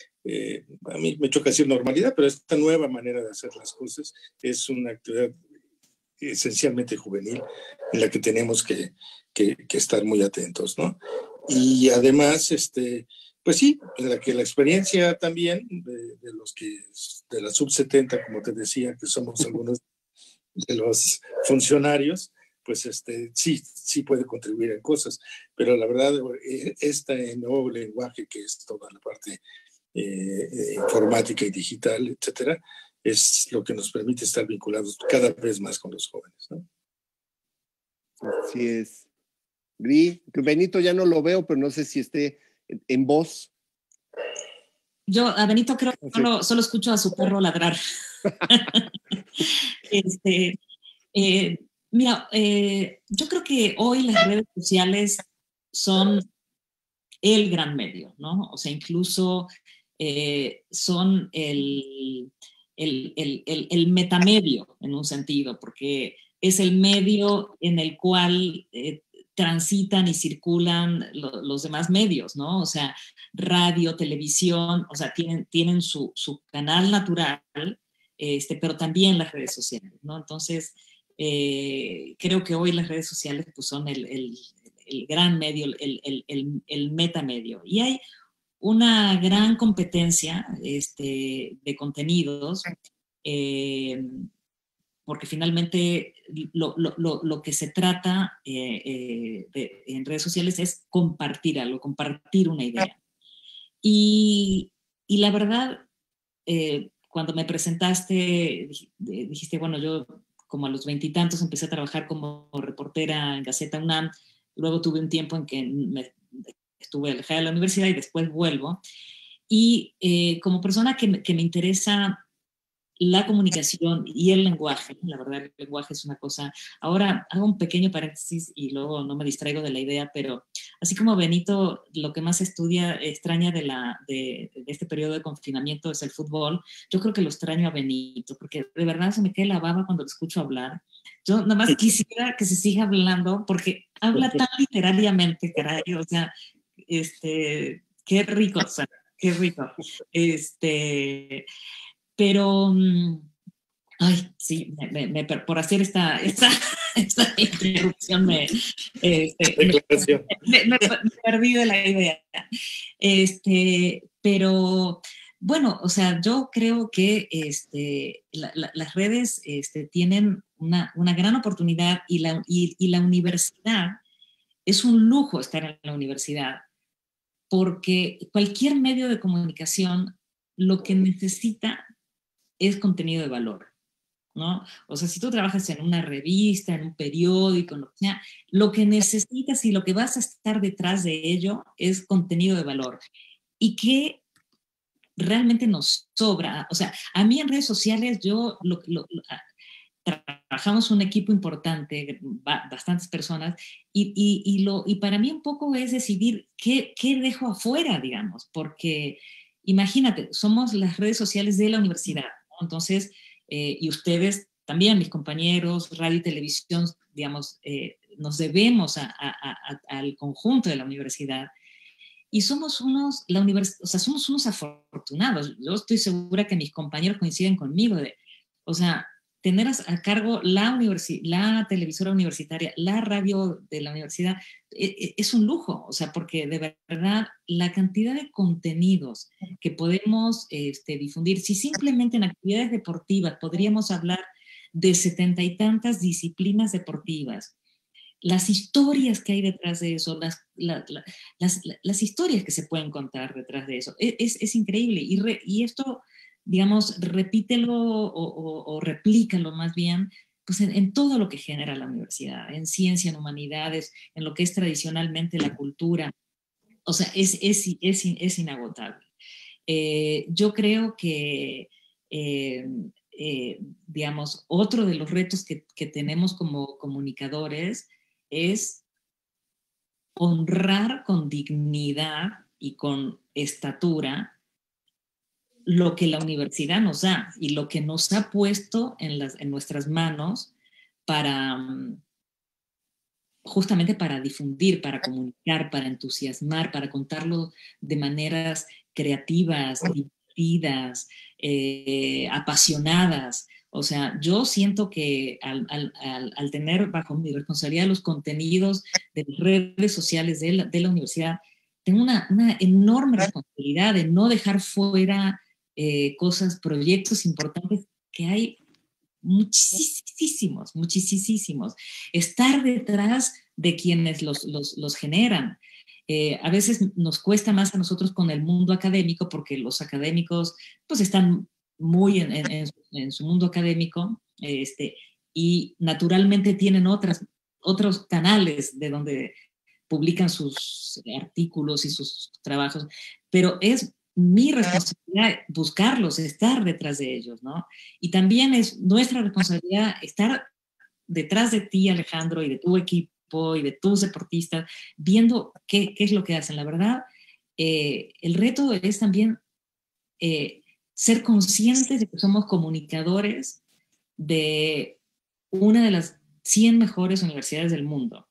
eh, a mí me choca decir normalidad, pero esta nueva manera de hacer las cosas es una actividad esencialmente juvenil en la que tenemos que, que, que estar muy atentos, ¿no? Y además, este, pues sí, de la que la experiencia también de, de los que, de la sub setenta, como te decía, que somos algunos de los funcionarios, pues este, sí, sí puede contribuir en cosas, pero la verdad, este nuevo lenguaje que es toda la parte eh, informática y digital, etcétera, es lo que nos permite estar vinculados cada vez más con los jóvenes, ¿no? Así es. Gri, Benito ya no lo veo, pero no sé si esté en, en voz. Yo a Benito creo que solo, solo escucho a su perro ladrar. este, eh, mira, eh, yo creo que hoy las redes sociales son el gran medio, ¿no? O sea, incluso eh, son el, el, el, el, el metamedio en un sentido, porque es el medio en el cual eh, transitan y circulan lo, los demás medios, ¿no? O sea, radio, televisión, o sea, tienen, tienen su, su canal natural, este, pero también las redes sociales, ¿no? Entonces, eh, creo que hoy las redes sociales pues, son el, el, el gran medio, el, el, el, el metamedio. Y hay una gran competencia este, de contenidos, eh, porque finalmente lo, lo, lo, lo que se trata eh, eh, de, en redes sociales es compartir algo, compartir una idea. Y, y la verdad, eh, cuando me presentaste, dijiste, bueno, yo como a los veintitantos empecé a trabajar como reportera en Gaceta UNAM, luego tuve un tiempo en que me, estuve alejada de la universidad y después vuelvo. Y eh, como persona que, que me interesa la comunicación y el lenguaje, la verdad el lenguaje es una cosa, ahora hago un pequeño paréntesis y luego no me distraigo de la idea, pero así como Benito lo que más estudia, extraña de, la, de, de este periodo de confinamiento es el fútbol, yo creo que lo extraño a Benito, porque de verdad se me cae la baba cuando lo escucho hablar. Yo nada más quisiera que se siga hablando, porque habla tan literariamente, caray, o sea, este, qué rico, o sea, qué rico. Este... Pero, ay, sí, me, me, me, por hacer esta, esta, esta interrupción me, este, me, me, me, me perdí de la idea. Este, pero, bueno, o sea, yo creo que este, la, la, las redes este, tienen una, una gran oportunidad y la, y, y la universidad, es un lujo estar en la universidad, porque cualquier medio de comunicación lo que necesita es contenido de valor, ¿no? O sea, si tú trabajas en una revista, en un periódico, en lo que sea, lo que necesitas y lo que vas a estar detrás de ello es contenido de valor. Y que realmente nos sobra. O sea, a mí en redes sociales yo lo, lo, lo, trabajamos un equipo importante, bastantes personas, y, y, y, lo, y para mí un poco es decidir qué, qué dejo afuera, digamos, porque imagínate, somos las redes sociales de la universidad, ¿no? Entonces, eh, y ustedes también, mis compañeros, radio y televisión, digamos, eh, nos debemos a, a, a, al conjunto de la universidad. Y somos unos, la univers, o sea, somos unos afortunados. Yo estoy segura que mis compañeros coinciden conmigo. De, o sea, tener a cargo la, universi la televisora universitaria, la radio de la universidad, es, es un lujo. O sea, porque de verdad la cantidad de contenidos que podemos este, difundir, si simplemente en actividades deportivas podríamos hablar de setenta y tantas disciplinas deportivas, las historias que hay detrás de eso, las, la, la, las, las historias que se pueden contar detrás de eso, es, es increíble. Y, re, y esto, digamos, repítelo o, o, o replícalo más bien, pues en, en todo lo que genera la universidad, en ciencia, en humanidades, en lo que es tradicionalmente la cultura. O sea, es, es, es, es inagotable. Eh, yo creo que, eh, eh, digamos, otro de los retos que, que tenemos como comunicadores es honrar con dignidad y con estatura lo que la universidad nos da y lo que nos ha puesto en, las, en nuestras manos para, justamente para difundir, para comunicar, para entusiasmar, para contarlo de maneras creativas, divertidas, eh, apasionadas. O sea, yo siento que al, al, al, al tener bajo mi responsabilidad los contenidos de las redes sociales de la, de la universidad, tengo una, una enorme responsabilidad de no dejar fuera eh, cosas, proyectos importantes que hay muchísimos, muchísimos. Estar detrás de quienes los, los, los generan. Eh, a veces nos cuesta más a nosotros con el mundo académico porque los académicos pues están muy en, en, en, en su mundo académico este, y naturalmente tienen otras, otros canales de donde publican sus artículos y sus trabajos, pero es mi responsabilidad buscarlos, estar detrás de ellos, ¿no? Y también es nuestra responsabilidad estar detrás de ti, Alejandro, y de tu equipo y de tus deportistas, viendo qué, qué es lo que hacen. La verdad, eh, el reto es también eh, ser conscientes de que somos comunicadores de una de las cien mejores universidades del mundo.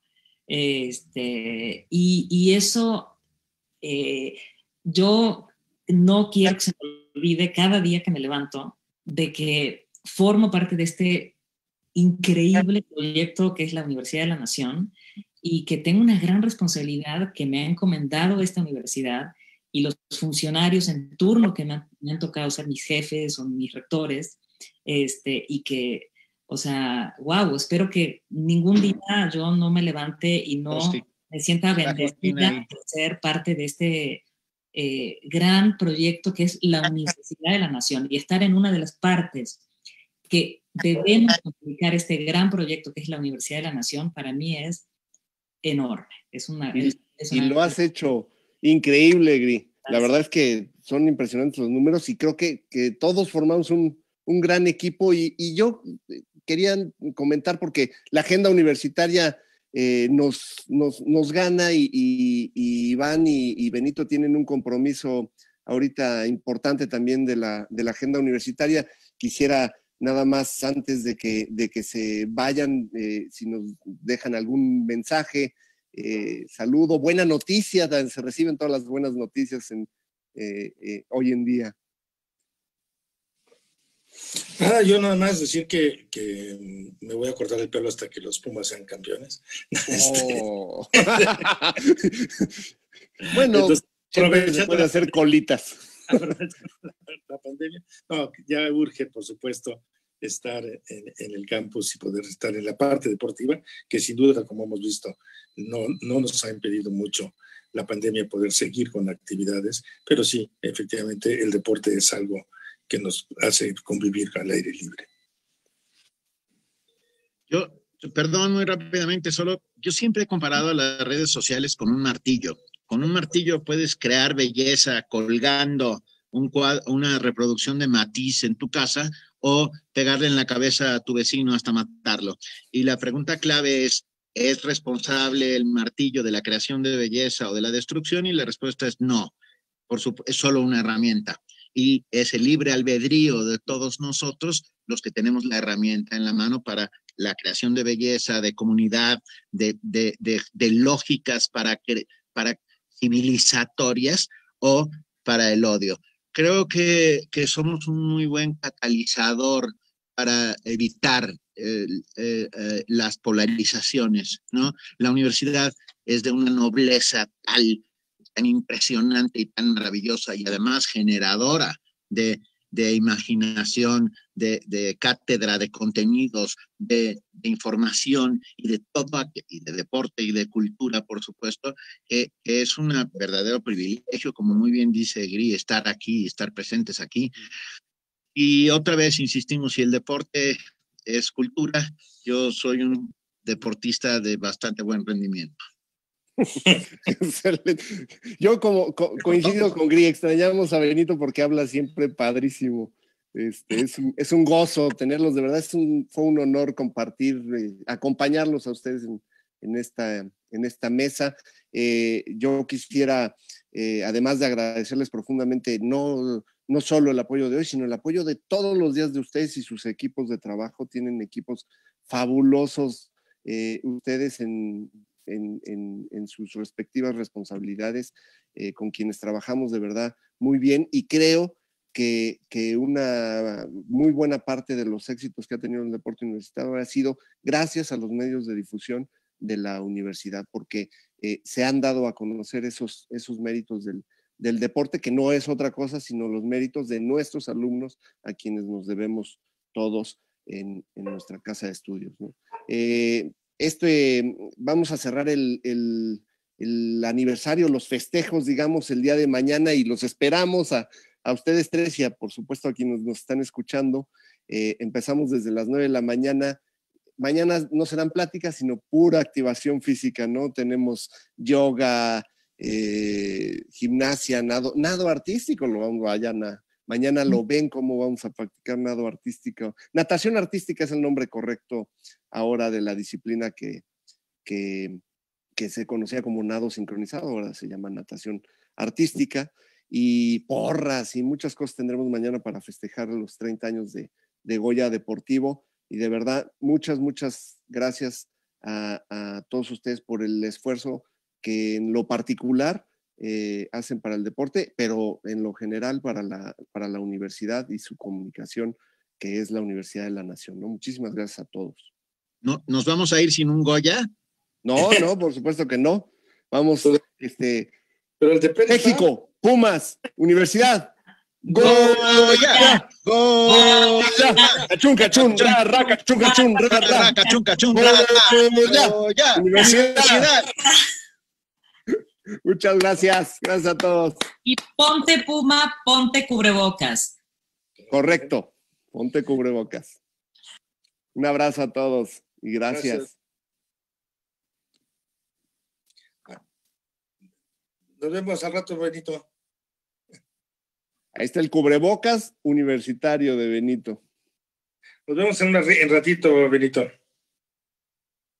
Este, y, y eso, eh, yo no quiero que se me olvide cada día que me levanto de que formo parte de este increíble proyecto que es la Universidad de la Nación y que tengo una gran responsabilidad que me ha encomendado esta universidad y los funcionarios en turno que me han, me han tocado ser mis jefes o mis rectores, este, y que, o sea, wow, espero que ningún día yo no me levante y no me sienta bendecida de ser parte de este eh, gran proyecto que es la Universidad de la Nación y estar en una de las partes que debemos comunicar este gran proyecto que es la Universidad de la Nación, para mí es enorme. Es una, y, es, es una y lo has hecho increíble, Gri. La verdad es que son impresionantes los números y creo que, que todos formamos un, un gran equipo y, y yo quería comentar porque la agenda universitaria eh, nos, nos, nos gana y, y, y Iván y, y Benito tienen un compromiso ahorita importante también de la, de la agenda universitaria. Quisiera nada más antes de que, de que se vayan, eh, si nos dejan algún mensaje, eh, saludo, buena noticia, se reciben todas las buenas noticias en, eh, eh, hoy en día. Ah, yo nada más decir que, que me voy a cortar el pelo hasta que los Pumas sean campeones. Oh. Bueno, entonces, siempre se puede hacer colitas. La, la pandemia. No, ya urge, por supuesto, estar en, en el campus y poder estar en la parte deportiva, que sin duda, como hemos visto, no, no nos ha impedido mucho la pandemia poder seguir con actividades, pero sí, efectivamente, el deporte es algo que nos hace convivir al aire libre. Yo, perdón, muy rápidamente, solo yo siempre he comparado a las redes sociales con un martillo. Con un martillo puedes crear belleza colgando un cuadro, una reproducción de Matisse en tu casa o pegarle en la cabeza a tu vecino hasta matarlo. Y la pregunta clave es, ¿es responsable el martillo de la creación de belleza o de la destrucción? Y la respuesta es no, por supuesto, es solo una herramienta. Y es el libre albedrío de todos nosotros los que tenemos la herramienta en la mano para la creación de belleza, de comunidad, de, de, de, de lógicas para, para civilizatorias o para el odio. Creo que, que somos un muy buen catalizador para evitar eh, eh, eh, las polarizaciones, ¿no? La universidad es de una nobleza tal, tan impresionante y tan maravillosa y además generadora de, de imaginación, de, de cátedra, de contenidos, de, de información y de todo, y de deporte y de cultura, por supuesto, que, que es un verdadero privilegio, como muy bien dice Gri, estar aquí, estar presentes aquí. Y otra vez insistimos, si el deporte es cultura, yo soy un deportista de bastante buen rendimiento. Yo como co coincido con Gri, extrañamos a Benito porque habla siempre padrísimo. Este, es, un, es un gozo tenerlos, de verdad es un, fue un honor compartir, eh, acompañarlos a ustedes en, en, esta, en esta mesa. Eh, yo quisiera, eh, además de agradecerles profundamente, no, no solo el apoyo de hoy, sino el apoyo de todos los días de ustedes y sus equipos de trabajo. Tienen equipos fabulosos, eh, ustedes en... En, en, en sus respectivas responsabilidades, eh, con quienes trabajamos de verdad muy bien, y creo que, que una muy buena parte de los éxitos que ha tenido el deporte universitario ha sido gracias a los medios de difusión de la universidad, porque eh, se han dado a conocer esos, esos méritos del, del deporte, que no es otra cosa sino los méritos de nuestros alumnos, a quienes nos debemos todos en, en nuestra casa de estudios, ¿no? Eh, Este, vamos a cerrar el, el, el aniversario, los festejos, digamos, el día de mañana, y los esperamos a, a ustedes tres y a, por supuesto, a quienes nos están escuchando. Eh, empezamos desde las nueve de la mañana. Mañana no serán pláticas, sino pura activación física, ¿no? Tenemos yoga, eh, gimnasia, nado, nado artístico, lo vamos vayan a... Mañana lo ven cómo vamos a practicar nado artístico. Natación artística es el nombre correcto ahora de la disciplina que, que, que se conocía como nado sincronizado, ahora se llama natación artística, y porras y muchas cosas tendremos mañana para festejar los treinta años de, de Goya Deportivo. Y de verdad, muchas, muchas gracias a, a todos ustedes por el esfuerzo que en lo particular Eh, hacen para el deporte, pero en lo general para la, para la universidad y su comunicación, que es la Universidad de la Nación, ¿no? Muchísimas gracias a todos. ¿No, ¿Nos vamos a ir sin un Goya? No, no, por supuesto que no. Vamos, este... Pero el de Pérez México, va. Pumas, Universidad. ¡Goya! ¡Goya! ¡Cachún, cachún! ¡Ra, ra, cachún, cachún! ¡Ra, ra! ¡Cachún, cachún! ¡Goya! ¡Goya! ¡Universidad! Muchas gracias, gracias a todos. Y ponte Puma, ponte cubrebocas. Correcto, ponte cubrebocas. Un abrazo a todos y gracias. gracias. Nos vemos al rato, Benito. Ahí está el cubrebocas universitario de Benito. Nos vemos en un ratito, Benito.